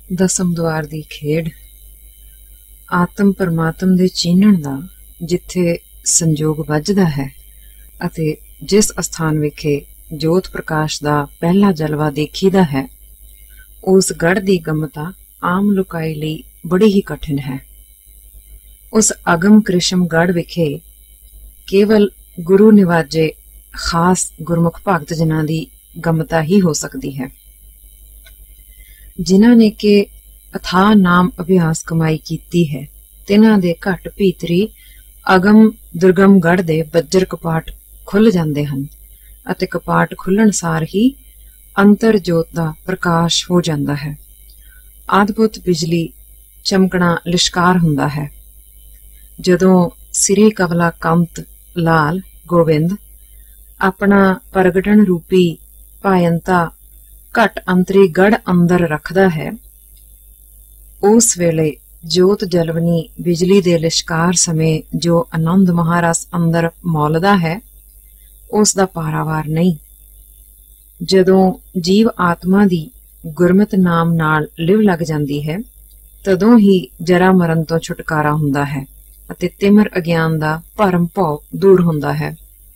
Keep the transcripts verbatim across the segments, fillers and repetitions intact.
ਦਸਮ ਦੁਆਰ ਦੀ ਖੇਡ ਆਤਮ ਪਰਮਾਤਮ ਦੇ ਚੀਨਣ ਦਾ ਜਿੱਥੇ ਸੰਜੋਗ ਵੱਜਦਾ ਹੈ ਅਤੇ ਜਿਸ ਅਸਥਾਨ ਵਿਖੇ ਜੋਤ ਪ੍ਰਕਾਸ਼ ਦਾ ਪਹਿਲਾ ਜਲਵਾ ਦੇਖੀਦਾ ਹੈ, ਉਸ ਗੜ੍ਹ ਦੀ ਗਮਤਾ ਆਮ ਲੁਕਾਈ ਲਈ ਬੜੀ ਹੀ ਕਠਿਨ ਹੈ। ਉਸ ਅਗਮ ਕ੍ਰਿਸ਼ਮ ਗੜ੍ਹ ਵਿਖੇ ਕੇਵਲ ਗੁਰੂ ਨਿਵਾਜੇ ਖਾਸ ਗੁਰਮੁਖ ਭਗਤ ਜਿਨ੍ਹਾਂ ਦੀ ਗਮਤਾ ਹੀ ਹੋ ਸਕਦੀ ਹੈ, ਜਿਨ੍ਹਾਂ ਨੇ ਕਿ ਅਥਾਹ ਨਾਮ ਅਭਿਆਸ ਕਮਾਈ ਕੀਤੀ ਹੈ। ਤਿਨਾਂ ਦੇ ਘੱਟ ਭੀਤਰੀ ਅਗਮ ਦੁਰਗਮ ਗੜ੍ਹ ਦੇ ਬੱਜਰ ਕਪਾਟ ਖੁੱਲ ਜਾਂਦੇ ਹਨ ਅਤੇ ਕਪਾਟ ਖੁੱਲਣ ਸਾਰ ਹੀ ਅੰਤਰ ਜੋਤ ਦਾ ਪ੍ਰਕਾਸ਼ ਹੋ ਜਾਂਦਾ ਹੈ। ਅਦਭੁਤ ਬਿਜਲੀ ਚਮਕਣਾ ਲਿਸ਼ਕਾਰ ਹੁੰਦਾ ਹੈ। ਜਦੋਂ ਸ੍ਰੀ ਕਮਲਾ ਕੰਤ ਲਾਲ ਗੋਬਿੰਦ ਆਪਣਾ ਪ੍ਰਗਟਣ ਰੂਪੀ ਭਾਇੰਤਾ ਘਟ ਅੰਤਰੀ ਗੜ ਅੰਦਰ ਰੱਖਦਾ ਹੈ, ਉਸ ਵੇਲੇ ਜੋਤ ਜਲਵਨੀ ਬਿਜਲੀ ਦੇ ਲਿਸ਼ਕਾਰ ਸਮੇਂ ਜੋ ਆਨੰਦ ਮਹਾਰਸ ਅੰਦਰ ਮੌਲਦਾ ਹੈ, ਉਸ ਦਾ ਪਾਰਾਵਾਰ ਨਹੀਂ। ਜਦੋਂ ਜੀਵ ਆਤਮਾ ਦੀ ਗੁਰਮਤਿ ਨਾਮ ਨਾਲ ਲਿਵ ਲੱਗ ਜਾਂਦੀ ਹੈ, ਤਦੋਂ ਹੀ ਜਰਾ ਮਰਨ ਤੋਂ ਛੁਟਕਾਰਾ ਹੁੰਦਾ ਹੈ ਅਤੇ ਤਿਮਰ ਅਗਿਆਨ ਦਾ ਭਰਮ ਭਉ ਦੂਰ ਹੁੰਦਾ ਹੈ।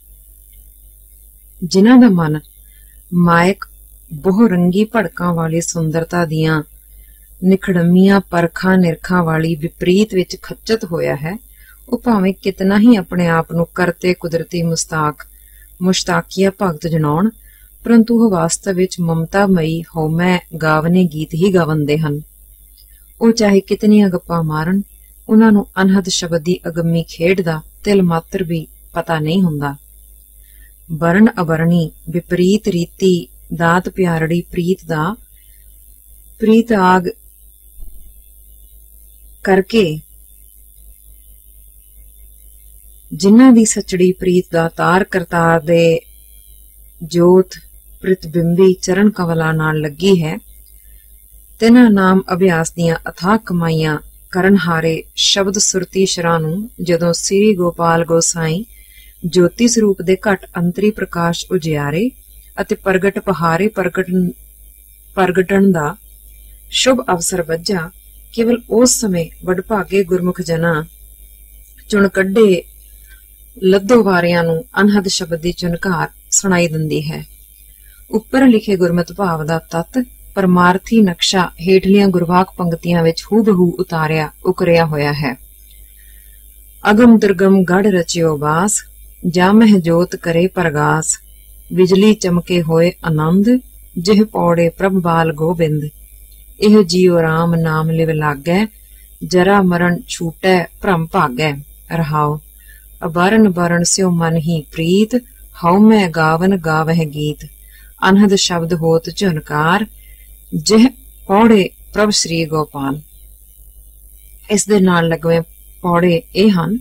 ਜਿਨ੍ਹਾਂ ਦਾ ਮਨ ਮਾਇਕ ਬਹੁ ਰੰਗੀ ਭੜਕਾਂ ਵਾਲੀ ਸੁੰਦਰਤਾ ਦੀਆਂ ਨਿਖੜਮੀਆਂ ਪਰਖਾਂ ਨਿਰਖਾਂ ਵਾਲੀ ਵਿਪਰੀਤ ਵਿੱਚ ਖੱਚਤ ਹੋਇਆ ਹੈ, ਉਹ ਭਾਵੇਂ ਕਿਤਨਾ ਹੀ ਆਪਣੇ ਆਪ ਨੂੰ ਕਰਤੇ ਕੁਦਰਤੀ ਮੁਸਤਾਕ ਮੁਸ਼ਤਾਕੀਆ ਭਗਤ ਜਣਾਉਣ, ਪਰੰਤੂ ਉਹ ਵਾਸਤਵ ਵਿੱਚ ਮਮਤਾ ਮਈ ਹਉਮੈ ਗਾਵਨੇ ਗੀਤ ਹੀ ਗਾਵੰਦੇ ਹਨ। ਉਹ ਚਾਹੇ ਕਿਤਨੀਆਂ ਗੱਪਾਂ ਮਾਰਨ, ਉਹਨਾਂ ਨੂੰ ਅਨਹਦ ਸ਼ਬਦ ਦੀ ਅਗੰਮੀ ਖੇਡ ਦਾ ਤਿਲ ਮਾਤਰ ਵੀ ਪਤਾ ਨਹੀਂ ਹੁੰਦਾ। ਵਰਣ ਅਵਰਣੀ ਵਿਪਰੀਤ ਰੀਤੀ ਦਾਤ ਪਿਆਰੜੀ ਪ੍ਰੀਤ ਦਾ ਪ੍ਰੀਤ ਆਗ ਕਰਕੇ ਜਿਨ੍ਹਾਂ ਦੀ ਸੱਚੜੀ ਪ੍ਰੀਤ ਦਾ ਤਾਰ ਕਰਤਾਰ ਦੇ ਜੋਤ ਪ੍ਰਤਿਬਿੰਬੀ ਚਰਨ ਕਮਲਾਂ ਨਾਲ ਲੱਗੀ ਹੈ, ਤਿਨਾਂ ਨਾਮ ਅਭਿਆਸ ਦੀਆਂ ਅਥਾਹ ਕਮਾਈਆਂ ਕਰਨ ਹਾਰੇ ਸ਼ਬਦ ਸੁਰਤੀ ਸ਼ਰਾਂ ਨੂੰ ਜਦੋਂ ਸ੍ਰੀ ਗੋਪਾਲ ਗੋਸਾਈ ਜੋਤੀ ਸਰੂਪ ਦੇ ਘਟ ਅੰਤਰੀ ਪ੍ਰਕਾਸ਼ ਉਜਿਆਰੇ ਅਤੇ ਪ੍ਰਗਟ ਪਹਾਰੇ ਪ੍ਰਗਟਨ ਪ੍ਰਗਟਣ ਦਾ ਸ਼ੁਭ ਅਵਸਰ ਵੱਜਾ, ਕੇਵਲ ਉਸ ਸਮੇਂ ਵਡਭਾਗੇ ਗੁਰਮੁਖ ਜਨਾਂ ਚੁਣ ਕੱਢੇ ਲੱਦੋ ਵਾਰਿਆਂ ਨੂੰ ਅਨਹਦ ਸ਼ਬਦ ਦੀ ਚੁਨਕਾਰ ਸੁਣਾਈ ਦਿੰਦੀ ਹੈ। ਉੱਪਰ ਲਿਖੇ ਗੁਰਮਤਿ ਭਾਵ ਦਾ ਤੱਤ ਪਰਮਾਰਥੀ ਨਕਸ਼ਾ ਹੇਠਲੀਆਂ ਗੁਰਵਾਕ ਪੰਕਤੀਆਂ ਵਿੱਚ ਹੂਬਹੂ ਉਤਾਰਿਆ ਉਕਰਿਆ ਹੋਇਆ ਹੈ। ਅਗਮ ਦੁਰਗਮ ਗੜ ਰਚਿਓ ਬਾਸ, ਜਾ ਮਹਿ ਜੋਤ ਕਰੇ ਪ੍ਰਗਾਸ, ਬਿਜਲੀ ਚਮਕੇ ਹੋਏ ਆਨੰਦ, ਜਿਹ ਪੌੜੇ ਪ੍ਰਭ ਬਾਲ ਗੋਬਿੰਦ, ਇਹ ਜੀਉ ਰਾਮ ਨਾਮ ਲਿਵ ਲਾਗੈ, ਜਰਾ ਮਰਨ ਛੂਟੈ ਭ੍ਰਮ ਭਾਗੈ। ਰਹਾਉ ਅਬਰਨ ਬਰਨ ਸਿਉ ਮਨ ਹੀ ਪ੍ਰੀਤ, ਹਉ ਮੈਂ ਗਾਵਨ ਗਾਵਹਿ ਗੀਤ, ਅਨਹਦ ਸ਼ਬਦ ਹੋਤ ਝੁਨਕਾਰ, ਜਿਹ ਪੌੜੇ ਪ੍ਰਭ ਸ੍ਰੀ ਗੋਪਾਲ। ਇਸ ਦੇ ਨਾਲ ਲੱਗਵੇਂ ਪੌੜੇ ਇਹ ਹਨ: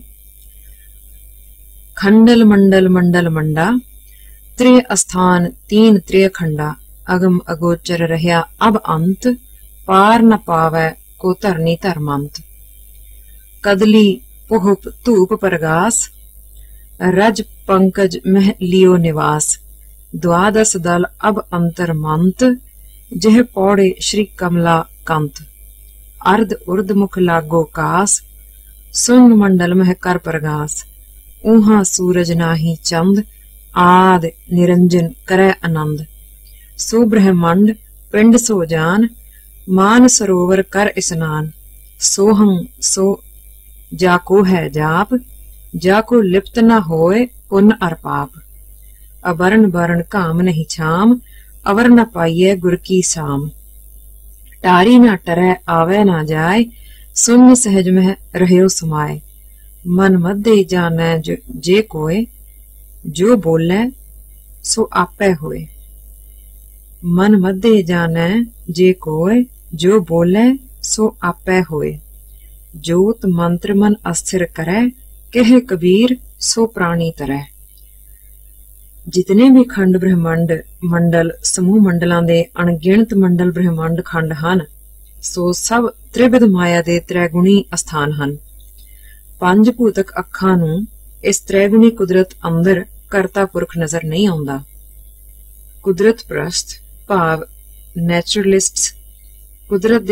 ਖੰਡਲ ਮੰਡਲ ਮੰਡਲ ਮੰਡਾ, ਤ੍ਰਿ ਅਸਥਾਨ ਤੀਨ ਤ੍ਰਿ ਖੰਡਾ, ਅਗਮ ਅਗੋਚਰ ਰਹਿਆ ਅਬ ਅੰਤ, ਪਾਰ ਨ ਪਾਵੈ ਕੋ ਧਰਨੀ ਧਰਮੰਤ। ਕਦਲੀ ਪੁਹਪ ਧੂਪ ਪ੍ਰਗਾਸ, ਰਜ ਪੰਕਜ ਮਹਿ ਲਿਓ ਨਿਵਾਸ, ਦੁਆਦਸ ਦਲ ਅਬ ਅੰਤਰ ਮੰਤ, ਜਿਹ ਪੌੜੇ ਸ਼੍ਰੀ ਕਮਲਾ ਕੰਤ। ਅਰਧ ਉਰਧ ਮੁਖ ਲਾਗੋ ਕਾਸ, ਸੁੰਗ ਮੰਡਲ ਮਹਿ ਕਰ ਪ੍ਰਗਾਸ, ਊਹਾਂ ਸੂਰਜ ਨਾਹੀ ਚੰਦ, ਆਦ ਨਿਰੰਜਨ ਕਰੈ ਆਨੰਦ। ਸੋ ਬ੍ਰਹਮੰਡ ਪਿੰਡ ਸੋ ਜਾਨ, ਮਾਨ ਸਰੋਵਰ ਕਰ ਇਸਨਾਨ, ਸੋਹੰ ਸੋ ਜਾ ਕੋ ਹੈ ਜਾਪ, ਜਾ ਕੋ ਲਿਪਤ ਨ ਹੋਏ ਪੁੰਨ ਅਰ ਪਾਪ। ਅਵਰਨ ਬਰਨ ਘਾਮ ਨਹੀਂ ਛਾਮ, ਅਵਰ ਨ ਪਾਈਐ ਗੁਰ ਕੀ ਸਾਮ। ਟਾਰੀ ਨਾ ਟਰੈ ਆਵੈ ਨਾ ਜਾਏ, ਸੁਨ ਸਹਿਜ ਮਹਿ ਰਹਿਓ ਸਮਾਏ। ਮਨ ਮਧੇ ਜਾਣੈ ਜੇ ਕੋਏ, ਜੋ ਬੋਲੇ ਸੋ ਆਪੇ ਹੋਏ। ਮਨ ਮਧੇ ਜਾਣੈ ਜੇ ਕੋਏ, ਜੋ ਬੋਲੇ ਸੋ ਆਪੇ ਹੋਏ। ਜੋਤ ਮੰਤਰ ਮਨ ਅਸਥਿਰ ਕਰੈ, ਕਹੇ ਕਬੀਰ ਸੋ ਪ੍ਰਾਣੀ ਤਰੈ। ਜਿਤਨੇ ਵੀ ਖੰਡ ਬ੍ਰਹਮੰਡ ਮੰਡਲ ਸਮੂਹ ਮੰਡਲਾਂ ਦੇ ਅਣਗਿਣਤ ਮੰਡਲ ਬ੍ਰਹਮੰਡ ਖੰਡ ਹਨ, ਸੋ ਸਭ ਤ੍ਰਿਵਿਧ ਮਾਇਆ ਦੇ ਤ੍ਰੈਗੁਣੀ ਅਸਥਾਨ ਹਨ। ਪੰਜ ਭੂਤਕ ਅੱਖਾਂ ਨੂੰ ਇਸ ਤ੍ਰੈਗੁਣੀ ਕੁਦਰਤ ਅੰਦਰ ਕਰਤਾ ਪੁਰਖ ਨਜ਼ਰ ਨਹੀਂ ਆਉਂਦਾ। ਕੁਦਰਤ ਪ੍ਰਸਤ ਭਾਵ ਨੈਚੁਰਲਿਸਟਸ ਕੁਦਰਤ ਦੇ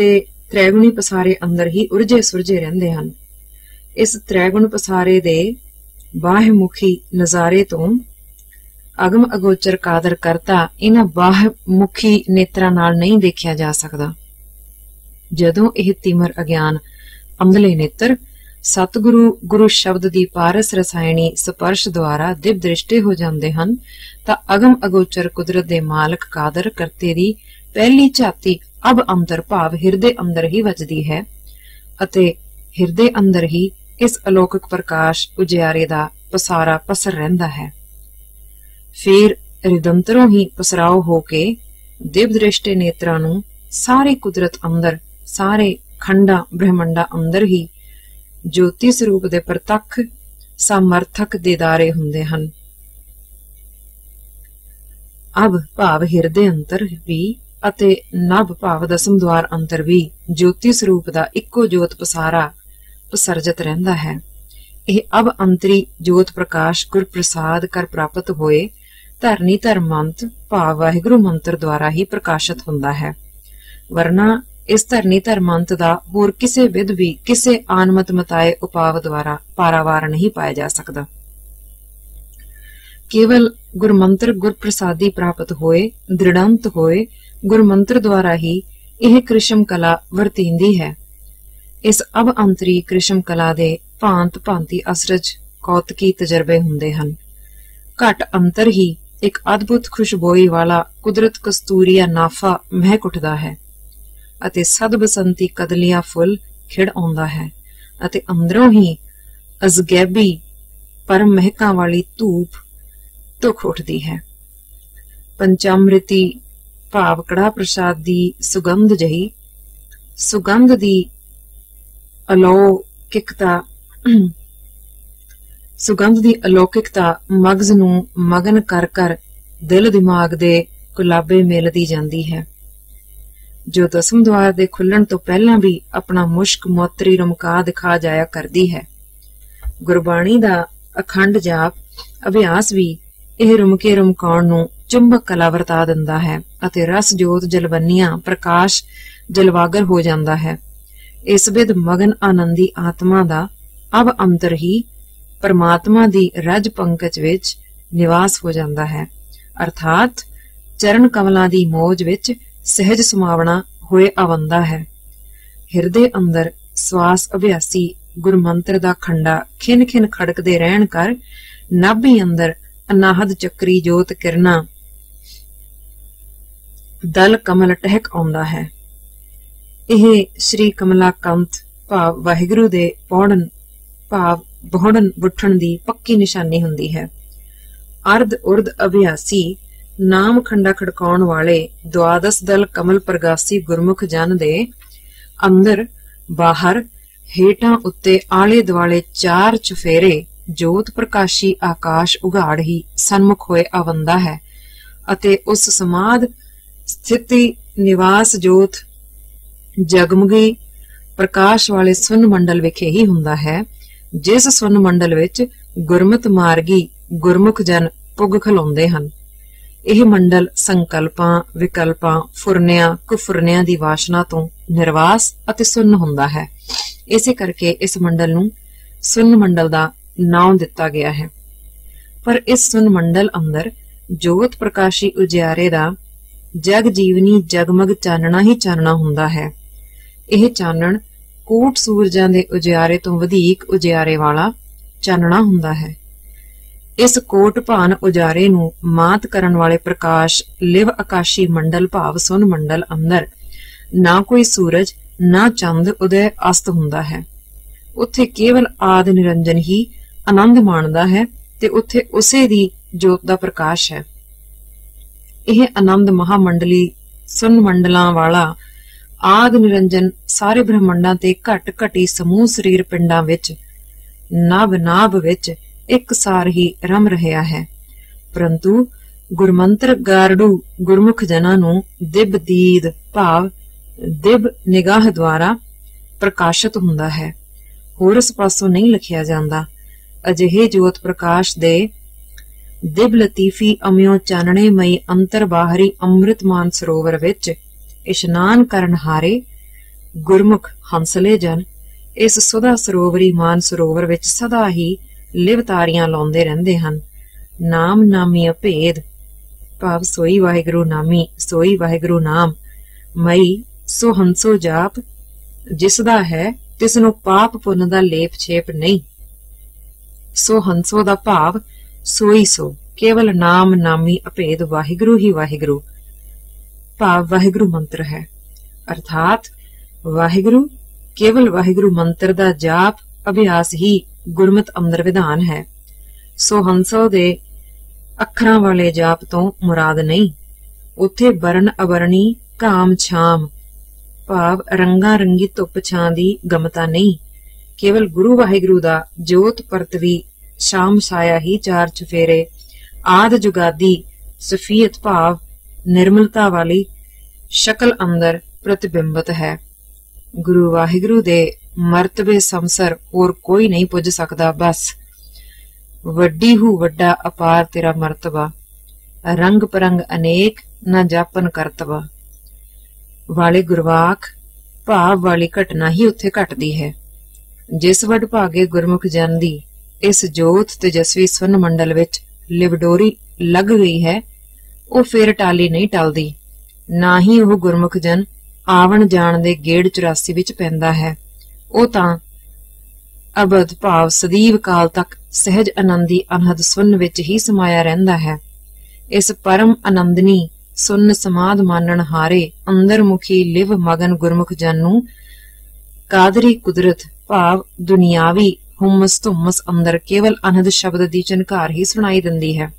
ਤ੍ਰੈਗੁਣੀ ਪਸਾਰੇ ਅੰਦਰ ਹੀ ਉਰਜੇ ਸੁਰਜੇ ਰਹਿੰਦੇ ਹਨ। ਇਸ ਤ੍ਰੈਗੁਣ ਪਸਾਰੇ ਦੇ ਬਾਹਮੁਖੀ ਨਜ਼ਾਰੇ ਤੋਂ ਅਗਮ ਅਗੋਚਰ ਕਾਦਰ ਕਰਤਾ ਇਹਨਾਂ ਬਾਹਮੁਖੀ ਨੇਤਰਾਂ ਨਾਲ ਨਹੀਂ ਦੇਖਿਆ ਜਾ ਸਕਦਾ। ਜਦੋਂ ਇਹ ਤਿਮਰ ਅਗਿਆਨ ਅੰਧਲੇ ਨੇਤਰ ਸਤਿਗੁਰੂ ਗੁਰੂ ਸ਼ਬਦ ਦੀ ਪਾਰਸ ਰਸਾਇਣੀ ਸਪਰਸ਼ ਦੁਆਰਾ ਦਿਵ ਦ੍ਰਿਸ਼ਟੇ ਹੋ ਜਾਂਦੇ ਹਨ ਤਾਂ ਅਗਮ ਅਗੋਚਰ ਕੁਦਰਤ ਦੇ ਮਾਲਕ ਕਾਦਰ ਕਰਤੇ ਦੀ ਪਹਿਲੀ ਝਾਤੀ ਅਬ ਅੰਤਰ ਭਾਵ ਹਿਰਦੇ ਅੰਦਰ ਹੀ ਵੱਜਦੀ ਹੈ ਅਤੇ ਹਿਰਦੇ ਅੰਦਰ ਹੀ ਇਸ ਅਲੌਕਿਕ ਪ੍ਰਕਾਸ਼ ਉਜਿਆਰੇ ਦਾ ਪਸਾਰਾ ਪਸਰ ਰਹਿੰਦਾ ਹੈ। ਫਿਰ ਰਿਦੰਤਰੋਂ ਹੀ ਪਸਰਾਓ ਹੋ ਕੇ ਦਿਵ ਦ੍ਰਿਸ਼ਟੇ ਨੇਤਰਾਂ ਨੂੰ ਸਾਰੀ ਕੁਦਰਤ ਅੰਦਰ ਸਾਰੇ ਖੰਡਾਂ ਬ੍ਰਹਮੰਡਾਂ ਅੰਦਰ ਹੀ ਜੋਤੀ ਸਰੂਪ ਦੇ ਪ੍ਰਤੱਖ ਸਮਰਥਕ ਦੀਦਾਰੇ ਹੁੰਦੇ ਹਨ। ਅਬ ਭਾਵ ਹਿਰਦੇ ਅੰਤਰ ਵੀ ਅਤੇ ਨਭ ਭਾਵ ਦਸਮ ਦੁਆਰ ਅੰਤਰ ਵੀ ਜੋਤੀ ਸਰੂਪ ਦਾ ਇੱਕੋ ਜੋਤ ਪਸਾਰਾ ਪਸਰਜਤ ਰਹਿੰਦਾ ਹੈ। ਇਹ ਅਬ ਅੰਤਰੀ ਜੋਤ ਪ੍ਰਕਾਸ਼ ਗੁਰ ਪ੍ਰਸਾਦ ਕਰ ਪ੍ਰਾਪਤ ਹੋਏ ਧਰਨੀ ਧਰਮੰਤ ਭਾਵ ਵਾਹਿਗੁਰੂ ਮੰਤਰ ਦੁਆਰਾ ਹੀ ਪ੍ਰਕਾਸ਼ਿਤ ਹੁੰਦਾ ਹੈ। ਵਰਨਾ ਇਸ ਧਰਨੀ ਧਰਮੰਤ ਦਾ ਹੋਰ ਕਿਸੇ ਵਿਧ ਵੀ ਕਿਸੇ ਆਨਮਤ ਮਤਾਏ ਉਪਾਵ ਦੁਆਰਾ ਪਾਰਾਵਾਰ ਨਹੀਂ ਪਾਇਆ ਜਾ ਸਕਦਾ। ਕੇਵਲ ਗੁਰਮੰਤਰ ਗੁਰ ਪ੍ਰਸਾਦੀ ਪ੍ਰਾਪਤ ਹੋਏ ਦ੍ਰਿੜੰਤ ਹੋਏ ਗੁਰਮੰਤਰ ਦੁਆਰਾ ਹੀ ਇਹ ਕ੍ਰਿਸ਼ਮ ਕਲਾ ਵਰਤੀਂਦੀ ਹੈ। ਇਸ ਅਬ ਅੰਤਰੀ ਕ੍ਰਿਸ਼ਮ ਕਲਾ ਦੇ ਭਾਂਤ ਭਾਂਤੀ ਅਸਰਜ ਕੌਤਕੀ ਤਜਰਬੇ ਹੁੰਦੇ ਹਨ। ਘਟ ਅੰਤਰ ਹੀ ਇੱਕ ਅਦਭੁਤ ਖੁਸ਼ਬੋਈ ਵਾਲਾ ਕੁਦਰਤ ਕਸਤੂਰੀਆ ਨਾਫਾ ਮਹਿਕ ਉੱਠਦਾ ਹੈ ਅਤੇ ਸਦ ਬਸੰਤੀ ਕਦਲੀਆ ਫੁੱਲ ਖਿੜ ਆਉਂਦਾ ਹੈ ਅਤੇ ਅੰਦਰੋਂ ਹੀ ਅਜ਼ਗੈਬੀ ਪਰਮ ਮਹਿਕਾਂ ਵਾਲੀ ਧੂਪ ਧੁਖ ਉੱਠਦੀ ਹੈ। ਪੰਚਾਮ੍ਰਿਤੀ ਭਾਵ ਕੜਾ ਪ੍ਰਸਾਦ ਦੀ ਸੁਗੰਧ ਜਹੀ ਸੁਗੰਧ ਦੀ ਅਲੌਕਿਕਤਾ ਸੁਗੰਧ ਦੀ ਅਲੌਕਿਕਤਾ ਮਗਜ਼ ਨੂੰ ਮਗਨ ਕਰ ਕਰ ਦਿਲ ਦਿਮਾਗ ਦੇ ਗੁਲਾਬੇ ਮੇਲਦੀ ਜਾਂਦੀ ਹੈ, ਜੋ ਦਸਮ ਦੁਆਰ ਦੇ ਖੁੱਲਣ ਤੋਂ ਪਹਿਲਾਂ ਵੀ ਆਪਣਾ ਮੁਸ਼ਕ ਮੋਤਰੀ ਰਮਕਾ ਦਿਖਾ ਜਾਇਆ ਕਰਦੀ ਹੈ। ਗੁਰਬਾਣੀ ਦਾ ਅਖੰਡ ਜਾਪ ਅਭਿਆਸ ਵੀ ਇਹ ਰੁਮਕੇ ਰਮਕਾਉਣ ਨੂੰ ਚੁੰਬਕ ਕਲਾ ਵਰਤਾ ਦਿੰਦਾ ਹੈ ਅਤੇ ਰਸ ਜੋਤ ਜਲਵੰਨੀਆਂ ਪ੍ਰਕਾਸ਼ ਜਲਵਾਗਰ ਹੋ ਜਾਂਦਾ ਹੈ। ਇਸ ਵਿਧ ਮਗਨ ਆਨੰਦੀ ਆਤਮਾ ਦਾ ਅਬ ਅੰਤਰ ਹੀ ਪਰਮਾਤਮਾ ਦੀ ਰਜ ਪੰਕਜ ਵਿੱਚ ਨਿਵਾਸ ਹੋ ਜਾਂਦਾ ਹੈ, ਅਰਥਾਤ ਚਰਨ ਕਮਲਾਂ ਦੀ ਮੋਜ ਵਿੱਚ ਸਹਿਜ ਸਮਾਵਣਾ ਹੋਏ ਆਵੰਦਾ ਹੈ। ਹਿਰਦੇ ਅੰਦਰ ਸਵਾਸ ਅਭਿਆਸੀ ਗੁਰਮੰਤਰ ਦਾ ਖੰਡਾ ਖਿਨ ਖਿਨ ਖੜਕਦੇ ਰਹਿਣ ਕਰ ਨਾਭੀ ਅੰਦਰ ਅਨਾਹਦ ਚੱਕਰੀ ਜੋਤ ਕਿਰਨਾ ਦਲ ਕਮਲ ਟਹਿਕ ਆਉਂਦਾ ਹੈ। ਇਹ ਸ਼੍ਰੀ ਕਮਲਾ ਕੰਤ ਭਾਵ ਵਾਹਿਗੁਰੂ ਦੇ ਪੌੜਨ ਭਾਵ ਬਹੁੜਨ ਬੁੱਠਣ ਦੀ ਪੱਕੀ ਨਿਸ਼ਾਨੀ ਹੁੰਦੀ ਹੈ। ਅਰਧ ਉਰਧ ਅਭਿਆਸੀ ਨਾਮ ਖੰਡਾ ਖੜਕਾਉਣ ਵਾਲੇ ਦੁਆਦਸ ਦਲ ਕਮਲ ਪ੍ਰਗਾਸੀ ਗੁਰਮੁਖ ਜਨ ਦੇ ਅੰਦਰ ਬਾਹਰ ਹੇਠਾਂ ਉੱਤੇ ਆਲੇ ਦੁਆਲੇ ਚਾਰ ਚੁਫੇਰੇ ਜੋਤ ਪ੍ਰਕਾਸ਼ੀ ਆਕਾਸ਼ ਉਘਾੜ ਹੀ ਸਨਮੁਖ ਹੋਏ ਆਵੰਦਾ ਹੈ ਅਤੇ ਉਸ ਸਮਾਧ ਸਥਿਤੀ ਨਿਵਾਸ ਜੋਤ ਜਗਮਗੀ ਪ੍ਰਕਾਸ਼ ਵਾਲੇ ਸੁਨ ਮੰਡਲ ਵਿਖੇ ਹੀ ਹੁੰਦਾ ਹੈ, ਜਿਸ ਸੁਨ ਮੰਡਲ ਵਿੱਚ ਗੁਰਮਤ ਮਾਰਗੀ ਗੁਰਮੁਖ ਜਨ ਪੁੱਗ ਖਲਾਉਂਦੇ ਹਨ। ਇਹ ਮੰਡਲ ਸੰਕਲਪਾਂ ਵਿਕਲਪਾਂ ਫੁਰਨਿਆਂ ਕੁਫਰਨਿਆਂ ਦੀ ਵਾਸ਼ਨਾ ਤੋਂ ਨਿਰਵਾਸ ਅਤੇ ਸੁੰਨ ਹੁੰਦਾ ਹੈ। ਇਸੇ ਕਰਕੇ ਇਸ ਮੰਡਲ ਨੂੰ ਸੁੰਨ ਮੰਡਲ ਦਾ ਨਾਮ ਦਿੱਤਾ ਗਿਆ ਹੈ। ਪਰ ਇਸ ਸੁੰਨ ਮੰਡਲ ਅੰਦਰ ਜੋਤ ਪ੍ਰਕਾਸ਼ੀ ਉਜਿਆਰੇ ਦਾ ਜਗ ਜੀਵਨੀ ਜਗਮਗ ਚਾਨਣਾ ਹੀ ਚਾਨਣਾ ਹੁੰਦਾ ਹੈ। ਇਹ ਚਾਨਣ ਕੋਟ ਸੂਰਜਾਂ ਦੇ ਉਜਿਆਰੇ ਤੋਂ ਵਧੇਕ ਉਜਿਆਰੇ ਵਾਲਾ ਚਾਨਣਾ ਹੁੰਦਾ ਹੈ। ਇਸ ਕੋਟ ਭਾਨ ਉਜਾਰੇ ਨੂੰ ਮਾਤ ਕਰਨ ਵਾਲੇ ਪ੍ਰਕਾਸ਼ ਲਿਵ ਆਕਾਸ਼ੀ ਮੰਡਲ ਭਾਵ ਸੁਨ ਮੰਡਲ ਅੰਦਰ ਨਾ ਕੋਈ ਸੂਰਜ ਨਾ ਚੰਦ ਉਦੈ ਅਸਤ ਹੁੰਦਾ ਹੈ। ਉੱਥੇ ਕੇਵਲ ਆਦ ਨਿਰੰਜਨ ਹੀ ਆਨੰਦ ਮਾਣਦਾ ਹੈ ਤੇ ਉੱਥੇ ਉਸੇ ਦੀ ਜੋਤ ਦਾ ਪ੍ਰਕਾਸ਼ ਹੈ। ਇਹ ਆਨੰਦ ਮਹਾਮੰਡਲੀ ਸੁਨ ਮੰਡਲਾਂ ਵਾਲਾ ਆਦ ਨਿਰੰਜਨ ਸਾਰੇ ਬ੍ਰਹਮੰਡਾਂ ਤੇ ਘਟ ਘਟੀ ਸਮੂਹ ਸਰੀਰ ਪਿੰਡਾਂ ਵਿੱਚ ਨਭ ਨਾਭ ਵਿੱਚ ਇੱਕ ਸਾਰ ਹੀ ਰਮ ਰਿਹਾ ਹੈ। ਪਰੰਤੂ ਗੁਰਮੰਤਰ ਗਾਰੜੂ ਗੁਰਮੁਖ ਜਨਾਂ ਨੂੰ ਦਿਵ ਦੀਦ ਭਾਵ ਦਿਵ ਨਿਗਾਹ ਦੁਆਰਾ ਪ੍ਰਕਾਸ਼ਿਤ ਹੁੰਦਾ ਹੈ, ਹੋਰ ਇਸ ਪਾਸੋਂ ਨਹੀਂ ਲਿਖਿਆ ਜਾਂਦਾ। ਅਜਿਹੇ ਜੋਤ ਪ੍ਰਕਾਸ਼ ਦੇ ਦਿਵ ਲਤੀਫੀ ਅਮਿਓ ਚਾਨਣੇ ਮਈ ਅੰਤਰ ਬਾਹਰੀ ਅੰਮ੍ਰਿਤਮਾਨ ਸਰੋਵਰ ਵਿੱਚ ਇਸ਼ਨਾਨ ਕਰਨ ਹਾਰੇ ਗੁਰਮੁਖ ਹੰਸਲੇ ਜਨ ਇਸ ਸੁਦਾ ਸਰੋਵਰੀ ਮਾਨ ਸਰੋਵਰ ਵਿੱਚ ਸਦਾ ਹੀ ਲਿਵਤਾਰੀਆਂ ਲਾਉਂਦੇ ਰਹਿੰਦੇ ਹਨ। ਨਾਮ ਨਾਮੀ ਅਭੇਦ ਭਾਵ ਸੋਈ ਵਾਹਿਗੁਰੂ ਨਾਮੀ ਸੋਈ ਵਾਹਿਗੁਰੂ ਨਾਮ ਮਈ ਸੋ ਹੰਸੋ ਜਾਪ ਜਿਸ ਦਾ ਹੈ ਤਿਸ ਨੂੰ ਪਾਪ ਪੁੰਨ ਦਾ ਲੇਪ ਛੇਪ ਨਹੀਂ। ਸੋ ਹੰਸੋ ਦਾ ਭਾਵ ਸੋਈ ਸੋ ਕੇਵਲ ਨਾਮ ਨਾਮੀ ਅਭੇਦ ਵਾਹਿਗੁਰੂ ਹੀ ਵਾਹਿਗੁਰੂ ਭਾਵ ਵਾਹਿਗੁਰੂ ਮੰਤਰ ਹੈ। ਅਰਥਾਤ ਵਾਹਿਗੁਰੂ ਕੇਵਲ ਵਾਹਿਗੁਰੂ ਮੰਤਰ ਦਾ ਜਾਪ ਅਭਿਆਸ ਹੀ ਗੁਰਮਤ ਅੰਦਰ ਵਿਧਾਨ ਹੈ। ਸੋ ਹੰਸੋ ਦੇ ਅੱਖਰਾਂ ਵਾਲੇ ਜਾਪ ਤੋਂ ਮੁਰਾਦ ਨਹੀਂ। ਉੱਥੇ ਵਰਨ ਅਵਰਣੀ ਕਾਮ ਛਾਮ ਭਾਵ ਰੰਗਾ ਰੰਗੀ ਧੁੱਪ ਛਾਂ ਦੀ ਗਮਤਾ ਨਹੀਂ। ਕੇਵਲ ਗੁਰੂ ਵਾਹਿਗੁਰੂ ਦਾ ਜੋਤ ਪਰਤਵੀ ਸ਼ਾਮ ਸਾਇਆ ਹੀ ਚਾਰ ਚਫੇਰੇ ਆਦ ਜੁਗਾਦੀ ਸਫੀਅਤ ਭਾਵ ਨਿਰਮਲਤਾ ਵਾਲੀ ਸ਼ਕਲ ਅੰਦਰ ਪ੍ਰਤਿਬਿੰਬਤ ਹੈ। ਗੁਰੂ ਵਾਹਿਗੁਰੂ ਦੇ ਮਰਤਬੇ ਸੰਸਰ ਹੋਰ ਕੋਈ ਨਹੀਂ ਪੁੱਜ ਸਕਦਾ। ਬਸ ਵੱਡੀ ਹੂ ਵੱਡਾ ਅਪਾਰ ਤੇਰਾ ਮਰਤਬਾ ਰੰਗ ਪਰੰਗ ਅਨੇਕ ਨਾ ਜਾਪਨ ਕਰਤਬਾ ਵਾਲੇ ਗੁਰਵਾਕ ਭਾਵ ਵਾਲੀ ਘਟਨਾ ਹੀ ਉੱਥੇ ਘਟਦੀ ਹੈ। ਜਿਸ ਵਡ ਭਾਗੇ ਗੁਰਮੁਖ ਜਨ ਦੀ ਇਸ ਜੋਤ ਤੇਜਸਵੀ ਸਵਰਨ ਮੰਡਲ ਵਿੱਚ ਲਿਵਡੋਰੀ ਲੱਗ ਗਈ ਹੈ ਉਹ ਫਿਰ ਟਾਲੀ ਨਹੀਂ ਟਲਦੀ। ਨਾ ਹੀ ਉਹ ਗੁਰਮੁਖ ਜਨ ਆਵਣ ਜਾਣ ਦੇ ਗੇੜ ਚੁਰਾਸੀ ਵਿੱਚ ਪੈਂਦਾ ਹੈ। ਉਹ ਤਾਂ ਅਬਦ ਭਾਵ ਸਦੀਵ ਕਾਲ ਤੱਕ ਸਹਿਜ ਆਨੰਦੀ ਅਨਹਦ ਸੁਨ ਵਿੱਚ ਹੀ ਸਮਾਇਆ ਰਹਿੰਦਾ ਹੈ। ਇਸ ਪਰਮ ਆਨੰਦਨੀ ਸੁਨ ਸਮਾਦ ਮਾਨਣ ਹਾਰੇ ਅੰਦਰਮੁਖੀ ਲਿਵ ਮਗਨ ਗੁਰਮੁਖ ਜਨ ਨੂੰ ਕਾਦਰੀ ਕੁਦਰਤ ਭਾਵ ਦੁਨਿਆਵੀ ਹੁਮਸ ਧੁਮਸ ਅੰਦਰ ਕੇਵਲ ਅਨਹਦ ਸ਼ਬਦ ਦੀ ਝਨਕਾਰ ਹੀ ਸੁਣਾਈ ਦਿੰਦੀ ਹੈ।